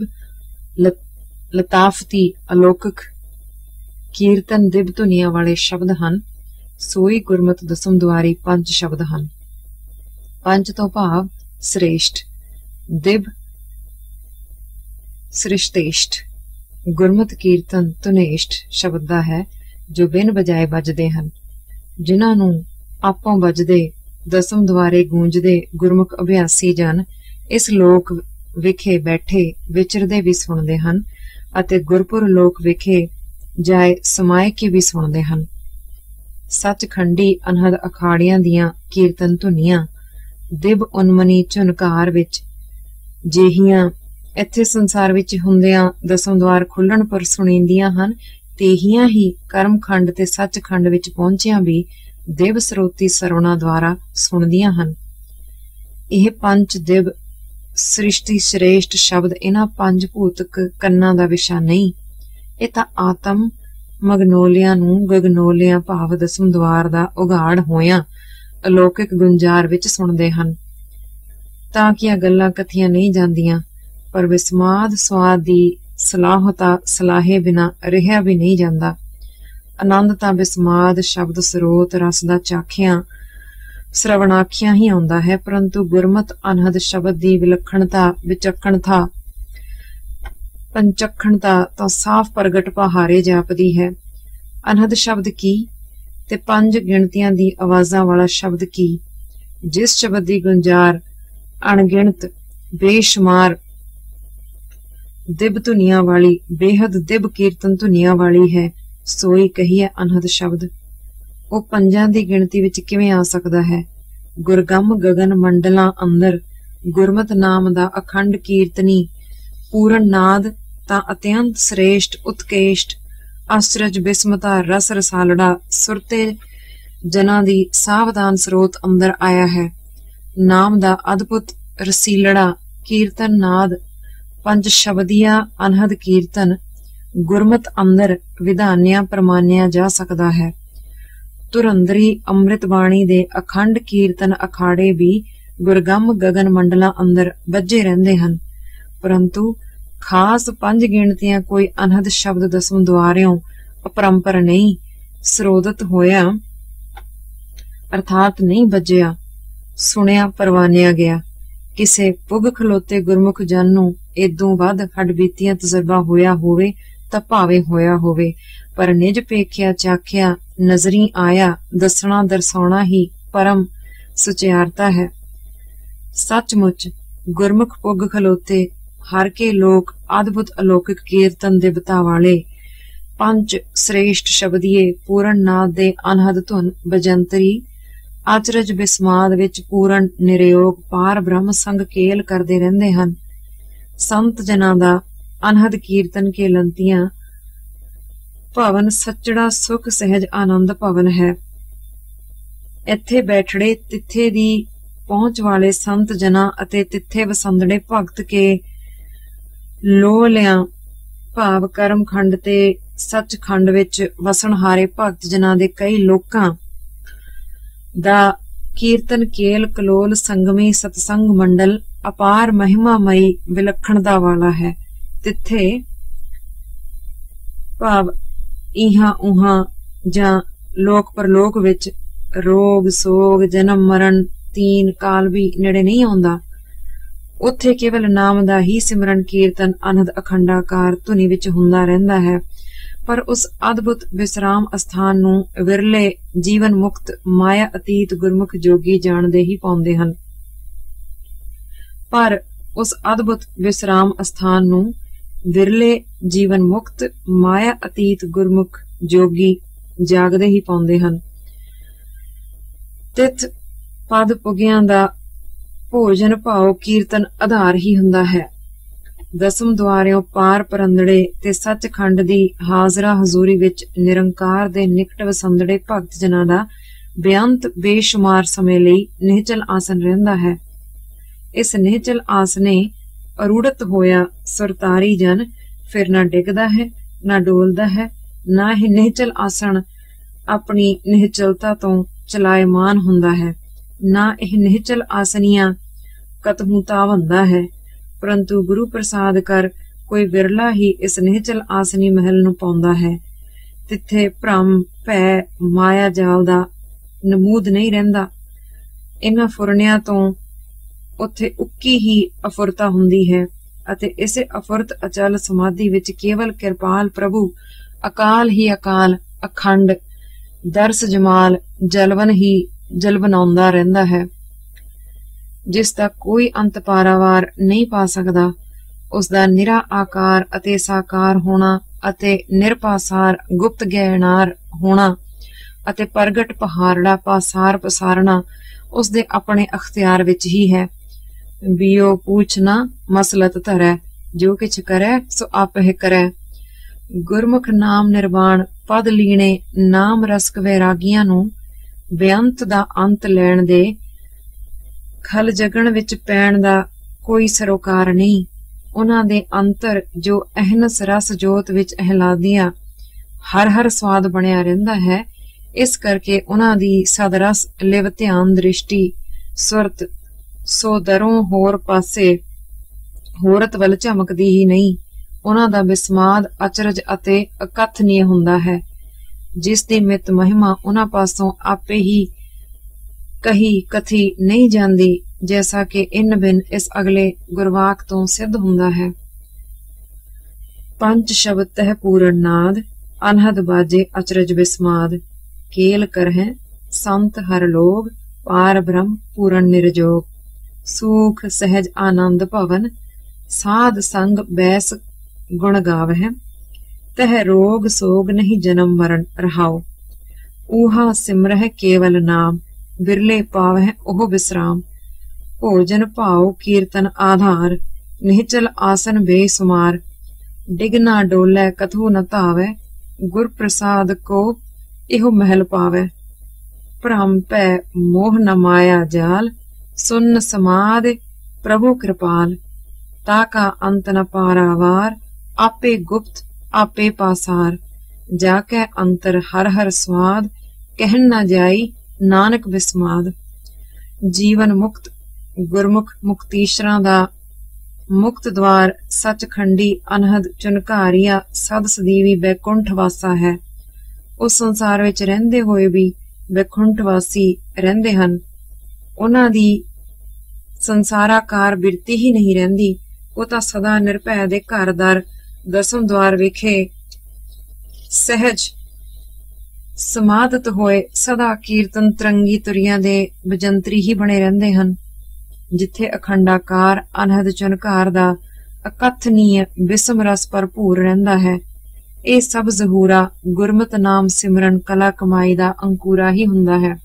ਲਤਾਫਤੀ ਅਲੌਕਿਕ ਕੀਰਤਨ ਦਿਵ ਧੁਨੀਆਂ ਵਾਲੇ ਸ਼ਬਦ ਹਨ, ਸੋਈ ਗੁਰਮਤ ਦਸਮ ਦੁਆਰੀ ਪੰਜ ਸ਼ਬਦ ਹਨ। ਪੰਜ ਤੋਂ ਭਾਵ ਸ੍ਰੇਸ਼ਟ, ਦਿਵ ਸ੍ਰਿਸ਼ਟੇਸ਼ਟ। ਗੁਰਮਤ ਕੀਰਤਨ ਧੁਨੇਸ਼ਟ ਸ਼ਬਦ ਦਾ ਹੈ ਜੋ ਬਿਨ ਬਜਾਏ ਵੱਜਦੇ ਹਨ, ਜਿਨ੍ਹਾਂ ਨੂੰ ਆਪੋਂ ਵੱਜਦੇ ਦਸਮ ਦੁਆਰੇ ਗੂੰਜਦੇ ਗੁਰਮੁਖ ਅਭਿਆਸੀ ਜਨ ਇਸ ਲੋਕ ਵਿਖੇ ਬੈਠੇ ਵਿਚਰਦੇ ਵੀ ਸੁਣਦੇ ਹਨ ਅਤੇ ਗੁਰਪੁਰ ਲੋਕ ਵਿਖੇ ਜਾਏ ਸਮਾਏ ਕੇ ਵੀ ਸੁਣਦੇ ਹਨ। ਸੱਚਖੰਡੀ ਅਨਹਦ ਅਖਾੜਿਆਂ ਦੀਆਂ ਕੀਰਤਨ ਧੁਨੀਆਂ ਦਿਵ ਉਨਮਨੀ ਝੁਨਕਾਰ ਵਿੱਚ ਜਿਹੀਆਂ ਇੱਥੇ ਸੰਸਾਰ ਵਿੱਚ ਹੁੰਦਿਆਂ ਦਸਮ ਦੁਆਰ ਖੁੱਲਣ ਪਰ ਸੁਣੀਂਦੀਆਂ ਹਨ, ਤੇਹੀਆਂ ਹੀ ਕਰਮਖੰਡ ਤੇ ਸੱਚਖੰਡ ਵਿੱਚ ਪਹੁੰਚਿਆਂ ਵੀ ਦਿਵ ਸਰੋਤੀ ਸਰਵਣਾ ਦੁਆਰਾ ਸੁਣਦੀਆਂ ਹਨ। ਇਹ ਪੰਜ ਦਿਵ ਸ੍ਰਿਸ਼ਟੀ ਸ਼੍ਰੇਸ਼ਟ ਸ਼ਬਦ ਇਹਨਾਂ ਪੰਜ ਭੂਤਕ ਕੰਨਾਂ ਦਾ ਵਿਸ਼ਾ ਨਹੀਂ। ਇਹ ਤਾਂ ਆਤਮ ਮਗਨੋਲਿਆਂ ਨੂੰ ਗਗਨੋਲਿਆਂ ਭਾਵ ਦਸਮ ਦੁਆਰ ਦਾ ਉਘਾੜ ਹੋਇਆਂ ਅਲੌਕਿਕ ਗੁੰਜਾਰ ਵਿੱਚ ਸੁਣਦੇ ਹਨ। ਤਾਂ ਕਿ ਇਹ ਗੱਲਾਂ ਕਥੀਆਂ ਨਹੀਂ ਜਾਂਦੀਆਂ, ਪਰ ਵਿਸਮਾਦ ਸਵਾਦ ਦੀ ਸਲਾਹਤਾ ਸਲਾਹੇ ਬਿਨਾ ਰਿਹਾ ਵੀ ਨਹੀਂ ਜਾਂਦਾ। ਆਨੰਦ ਤਾਂ ਵਿਸਮਾਦ ਸ਼ਬਦ ਸਰੋਤ ਰਸ ਦਾ ਚਾਖਿਆਂ ਸਰਵਣਾਖਿਆਂ ਹੀ ਆਉਂਦਾ ਹੈ, ਪਰੰਤੂ ਗੁਰਮਤ ਅਨਹਦ ਸ਼ਬਦ ਦੀ ਵਿਲੱਖਣਤਾ ਵਿਚੱਖਣਤਾ ਪੰਚੱਖਣਤਾ ਤਾਂ ਸਾਫ਼ ਪ੍ਰਗਟ ਪਹਾਰੇ ਜਾਪਦੀ ਹੈ। ਅਨਹਦ ਸ਼ਬਦ ਕੀ ਤੇ ਪੰਜ ਗਿਣਤੀਆਂ ਦੀ ਆਵਾਜ਼ਾਂ ਵਾਲਾ ਸ਼ਬਦ ਕੀ, ਜਿਸ ਸ਼ਬਦ ਦੀ ਗੁੰਜਾਰ ਅਣਗਿਣਤ ਬੇਸ਼ੁਮਾਰ ਦਿਵ ਧੁਨੀਆਂ ਵਾਲੀ ਬੇਹੱਦ ਦਿਵ ਕੀਰਤਨ ਧੁਨੀਆਂ ਵਾਲੀ ਹੈ, ਸੋਈ ਕਹੀਏ ਅਨਹਦ ਸ਼ਬਦ। ਉਹ ਪੰਜਾਂ ਦੀ ਗਿਣਤੀ ਵਿੱਚ ਕਿਵੇਂ ਆ ਸਕਦਾ ਹੈ? ਗੁਰਗੰਮ ਗਗਨ ਮੰਡਲਾਂ ਅੰਦਰ ਗੁਰਮਤ ਨਾਮ ਦਾ ਅਖੰਡ ਕੀਰਤਨੀ ਪੂਰਨ ਨਾਦ ਤਾਂ ਅਤਿਅੰਤ ਸ੍ਰੇਸ਼ਟ ਉਤਕੇਸ਼ਟ ਆਸ਼ਰਜ ਬਿਸਮਤਾ ਰਸ ਰਸਾਲੜਾ ਸੁਰਤੇ ਜਨਾਂ ਦੀ ਸਾਵਧਾਨ ਸਰੋਤ ਅੰਦਰ ਆਇਆ ਹੈ। ਨਾਮ ਦਾ ਅਦਭੁਤ ਰਸੀਲੜਾ ਕੀਰਤਨ ਨਾਦ ਪੰਜ ਸ਼ਬਦੀਆ ਅਨਹਦ ਕੀਰਤਨ ਗੁਰਮਤ ਅੰਦਰ ਵਿਧਾਨਿਆ ਪ੍ਰਮਾਨਿਆ ਜਾ ਸਕਦਾ ਹੈ। ਧੁਰੰਦਰੀ ਅੰਮ੍ਰਿਤ ਬਾਣੀ ਦੇ ਅਖੰਡ ਕੀਰਤਨ ਅਖਾੜੇ ਵੀ ਗੁਰਗੰਮ ਗਗਨ ਮੰਡਲਾਂ ਅੰਦਰ ਵੱਜੇ ਰਹਿੰਦੇ ਹਨ, ਪਰੰਤੂ ਖਾਸ ਪੰਜ ਗਿਣਤੀਆਂ ਕੋਈ ਅਨਹਦ ਸ਼ਬਦ ਦਸਮ ਦੁਆਰਿਓਂ ਅਪਰੰਪਰ ਨਹੀਂ ਸਰੋਦਤ ਹੋਇਆ ਅਰਥਾਤ ਨਹੀਂ ਵੱਜਿਆ ਸੁਣਿਆ ਪਰਵਾਨਿਆ ਗਿਆ। ਕਿਸੇ ਪੁਗ ਖਲੋਤੇ ਗੁਰਮੁਖ ਜਨ ਨੂੰ ਏਦੋਂ ਵੱਧ ਹੱਡਬੀਤੀਆਂ ਤਜਰਬਾ ਹੋਇਆ ਹੋਵੇ ਤਾਂ ਭਾਵੇਂ ਹੋਇਆ ਹੋਵੇ, ਪਰ ਨਿਜ ਪੇਖਿਆ ਚਾਖਿਆ ਨਜ਼ਰੀ ਆਇਆ ਦੱਸਣਾ ਦਰਸਾਉਣਾ ਹੀ ਪਰਮ ਸੁਚਿਆਰਤਾ ਹੈ। ਸੱਚਮੁੱਚ ਗੁਰਮੁਖ ਪੁਗ ਖਲੋਤੇ ਹਰ ਕੇ ਲੋਕ ਅਦਭੁਤ ਅਲੌਕਿਕ ਕੀਰਤਨ ਦੇ ਬਤਾ ਵਾਲੇ ਪੰਜ ਸ੍ਰੇਸ਼ਟ ਸ਼ਬਦੀਏ ਪੂਰਨ ਨਾਦ ਦੇ ਅਨਹਦ ਧੁਨ ਬਜੰਤਰੀ ਆਚਰਜ ਬਿਸਮਾਦ ਵਿੱਚ ਪੂਰਨ ਨਿਰਯੋਗ ਪਾਰ ਬ੍ਰਹਮ ਸੰਗ ਕੇਲ ਕਰਦੇ ਰਹਿੰਦੇ ਹਨ। ਸੰਤ ਜਨਾਂ ਦਾ ਅਨਹਦ ਕੀਰਤਨ ਕੇ ਲੰਤੀਆਂ ਭਵਨ ਸੱਚੜਾ ਸੁਖ ਸਹਿਜ ਆਨੰਦ ਭਵਨ ਹੈ। ਇੱਥੇ ਬੈਠੜੇ ਤਿੱਥੇ ਦੀ ਪਹੁੰਚ ਵਾਲੇ ਸੰਤ ਜਨਾਂ ਅਤੇ ਤਿੱਥੇ ਵਸੰਦੜੇ ਭਗਤ ਕੇ ਲੋਲਿਆਂ ਭਾਵ ਕਰਮਖੰਡ ਤੇ ਸੱਚਖੰਡ ਵਿੱਚ ਵਸਣਹਾਰੇ ਭਗਤ ਜਨਾਂ ਦੇ ਕਈ ਲੋਕਾਂ ਦਾ ਕੀਰਤਨ ਕੇਲ ਕਲੋਲ ਸੰਗਮੀ ਸਤਸੰਗ ਮੰਡਲ ਅਪਾਰ ਮਹਿਮਾਮਈ ਵਿਲੱਖਣਤਾ ਵਾਲਾ ਹੈ। ਤਿੱਥੇ ਭਾਵ ਇਹਾਂ ਉਹਾਂ ਜਾਂ ਲੋਕ ਪਰਲੋਕ ਵਿੱਚ ਰੋਗ ਸੋਗ ਜਨਮ ਮਰਨ ਤੀਨ ਕਾਲ ਵੀ ਨੇੜੇ ਨਹੀਂ ਆਉਂਦਾ। ਉੱਥੇ ਕੇਵਲ ਨਾਮ ਦਾ ਹੀ ਸਿਮਰਨ ਕੀਰਤਨ ਅਨਹਦ ਅਖੰਡਾਕਾਰ ਧੁਨੀ ਵਿੱਚ ਹੁੰਦਾ ਰਹਿੰਦਾ ਹੈ, ਪਰ ਉਸ ਅਦਭੁਤ ਵਿਸਰਾਮ ਅਸਥਾਨ ਨੂੰ ਵਿਰਲੇ ਜੀਵਨ ਮੁਕਤ ਮਾਇਆ ਅਤੀਤ ਗੁਰਮੁਖ ਜੋਗੀ ਜਾਣਦੇ ਹੀ ਪਾਉਂਦੇ ਹਨ। ਪਰ उस अद्भुत विश्राम स्थान नूं विरले जीवन मुक्त माया अतीत गुरमुख जोगी जागदे ही पाउंदे हन। तिथ पद पुगियां दा भोजन भाव कीर्तन आधार ही हुंदा है। दसम द्वारियों पार परंदड़े ते सचखंड दी हाजरा हजूरी विच निरंकार दे निकट वसंदड़े भगत जनां दा बेअंत बेशुमार समय लई निहचल आसन रहिंदा है। इस निहचल आसने अरूढ़त होया सुरतारी जन फिर ना डिगदा है ना डोलदा है, ना ही निहचल आसन अपनी निहचलता तो चलायमान हुंदा है, ना यह निहचल आसनियां कतहूं तावंदा है। परंतु गुरु प्रसाद कर कोई विरला ही इस निहचल आसनी महल नूं पाउंदा है। तिथे भ्रम भै माया जाल दा नमूद नहीं रहिंदा। इन्हां फुरनियां तो उत्थे उक्की ही अफुरता हुंदी है अते इसे अफुरत अचल समाधि विच केवल किरपाल प्रभु अकाल ही अकाल अखंड दरस जमाल जलवन ही जलवनाउंदा रहिंदा है, जिसदा कोई अंत पारावार नहीं पा सकदा। उसदा निरा आकार अते साकार होना अते निरपासार गुप्त गहनार होना अते प्रगट पहाड़ड़ा पासार पसारना उसदे अपने अख्तियार विच ही है। बियो पूछना मसलत धरै, जो किछ करै सो आपह करै। गुरमुख नाम निर्वाण पद लीने नाम रसक वैरागियां नूं बेअंत दा अंत लैण दे खल जगण विच पैण दा कोई सरोकार नहीं। उन्हां दे अंतर जो अहनस रस जोत विच अहलादिया हर हर स्वाद बनिया रहिंदा है। इस करके उन्हां दी सदरस लिव ध्यान दृष्टि सुरत सो दरों होर पासे होरत वल झमकदी ही नहीं। उन्हां दा विस्माद अचरज अते अकथनीय हुंदा है, जिस दी मित महिमा उन्हां पासों आपे ही कही कथी नहीं जांदी, जैसा कि इन बिन इस अगले गुरवाक तो सिद्ध हुंदा है। पंच शब्द तह पूरण नाद अनहद बाजे अचरज विस्माद। केल करहै संत हर लोग पार ब्रह्म पूरण निर्जोग। सूख सहज आनंद भवन साध संग बैस गुण गावह। तह रोग सोग नहीं जन्म मरण रहाओ। ऊहा सिमरह केवल नाम बिरले पावह ओह विश्राम। भोजन भाव कीर्तन आधार निहचल आसन बेसुमार। डिगना डोलै कथू न धावै गुर प्रसाद को इहो महल पावै। भ्रम भै मोह न माया जाल सुन्न समाद प्रभु कृपाल। ताका अंत न पारावार आपे गुप्त आपे पासार। जाकै अंतर हर हर स्वाद कहन न जाई नानक विस्माद। जीवन मुक्त गुरमुख मुक्तीश्वरां दा मुक्त द्वार सचखंडी अनहद चुनकारिया सद सदीवी बैकुंठ वासा है। उस संसार विच रहिंदे होए भी बैकुंठ वासी रहिंदे हन। उन्हां दी संसाराकार बिरती ही नहीं रहिंदी। ਉਹ ਤਾਂ ਸਦਾ ਨਿਰਭੈ ਦੇ ਘਰ ਦਰ ਦਸਮ ਦਵਾਰ ਵਿਖੇ ਸਹਿਜ ਸਮਾਧਤ ਹੋਏ ਸਦਾ ਕੀਰਤਨ ਤਰੰਗੀ ਤੁਰੀਆਂ ਦੇ ਬਜੰਤਰੀ ਹੀ ਬਣੇ ਰਹਿੰਦੇ ਹਨ, ਜਿੱਥੇ ਅਖੰਡਾਕਾਰ ਅਨਹਦ ਚੁਨਕਾਰ ਦਾ ਅਕਥਨੀय ਵਿਸਮ ਰਸ ਭਰਪੂਰ ਰਹਿੰਦਾ ਹੈ। ਇਹ ਸਭ ਜ਼ਹੂਰਾ ਗੁਰਮਤਿ ਨਾਮ ਸਿਮਰਨ ਕਲਾ ਕਮਾਈ ਦਾ ਅੰਕੂਰਾ ਹੀ ਹੁੰਦਾ ਹੈ।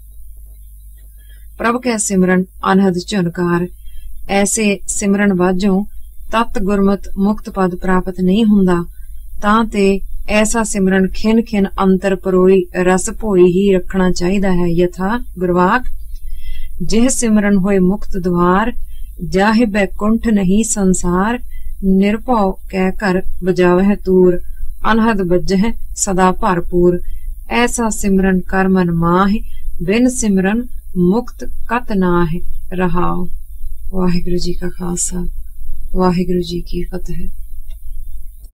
ਪ੍ਰਭ ਕੈ ਸਿਮਰਨ ਅਨਹਦ ਚੁਨਕਾਰ। ਐਸੇ ਸਿਮਰਨ ਵਾਜੋਂ ਤਤ ਗੁਰਮਤ ਮੁਕਤ ਪਦ ਪ੍ਰਾਪਤ ਨਹੀਂ ਹੁੰਦਾ, ਤਾਂ ਤੇ ਐਸਾ ਸਿਮਰਨ ਖਿਨ ਖਿਨ ਅੰਤਰ ਪਰੋਈ ਰਸ ਭੋਈ ਹੀ ਰੱਖਣਾ ਚਾਹੀਦਾ ਹੈ। ਯਥਾ ਗੁਰਵਾਕ ਜਿਹ ਸਿਮਰਨ ਹੋਏ ਮੁਕਤ ਦਵਾਰ ਜਾਹਿ ਬੈਕੁੰਠ ਨਹੀਂ ਸੰਸਾਰ। ਨਿਰਭਉ ਕਹਿ ਕਰ ਬਜਾਵਹਿ ਤੂਰ ਅਨਹਦ ਬੱਜਹਿ ਸਦਾ ਭਰਪੂਰ। ਐਸਾ ਸਿਮਰਨ ਕਰ ਮਨ ਮਾਹਿ ਬਿਨ ਸਿਮਰਨ ਮੁਕਤ ਕਤ ਨਾਹਿ ਰਹਾਉ। ਵਾਹਿਗੁਰੂ ਜੀ ਕਾ ਖਾਲਸਾ ਵਾਹਿਗੁਰੂ ਜੀ ਕੀ ਫਤਿਹ।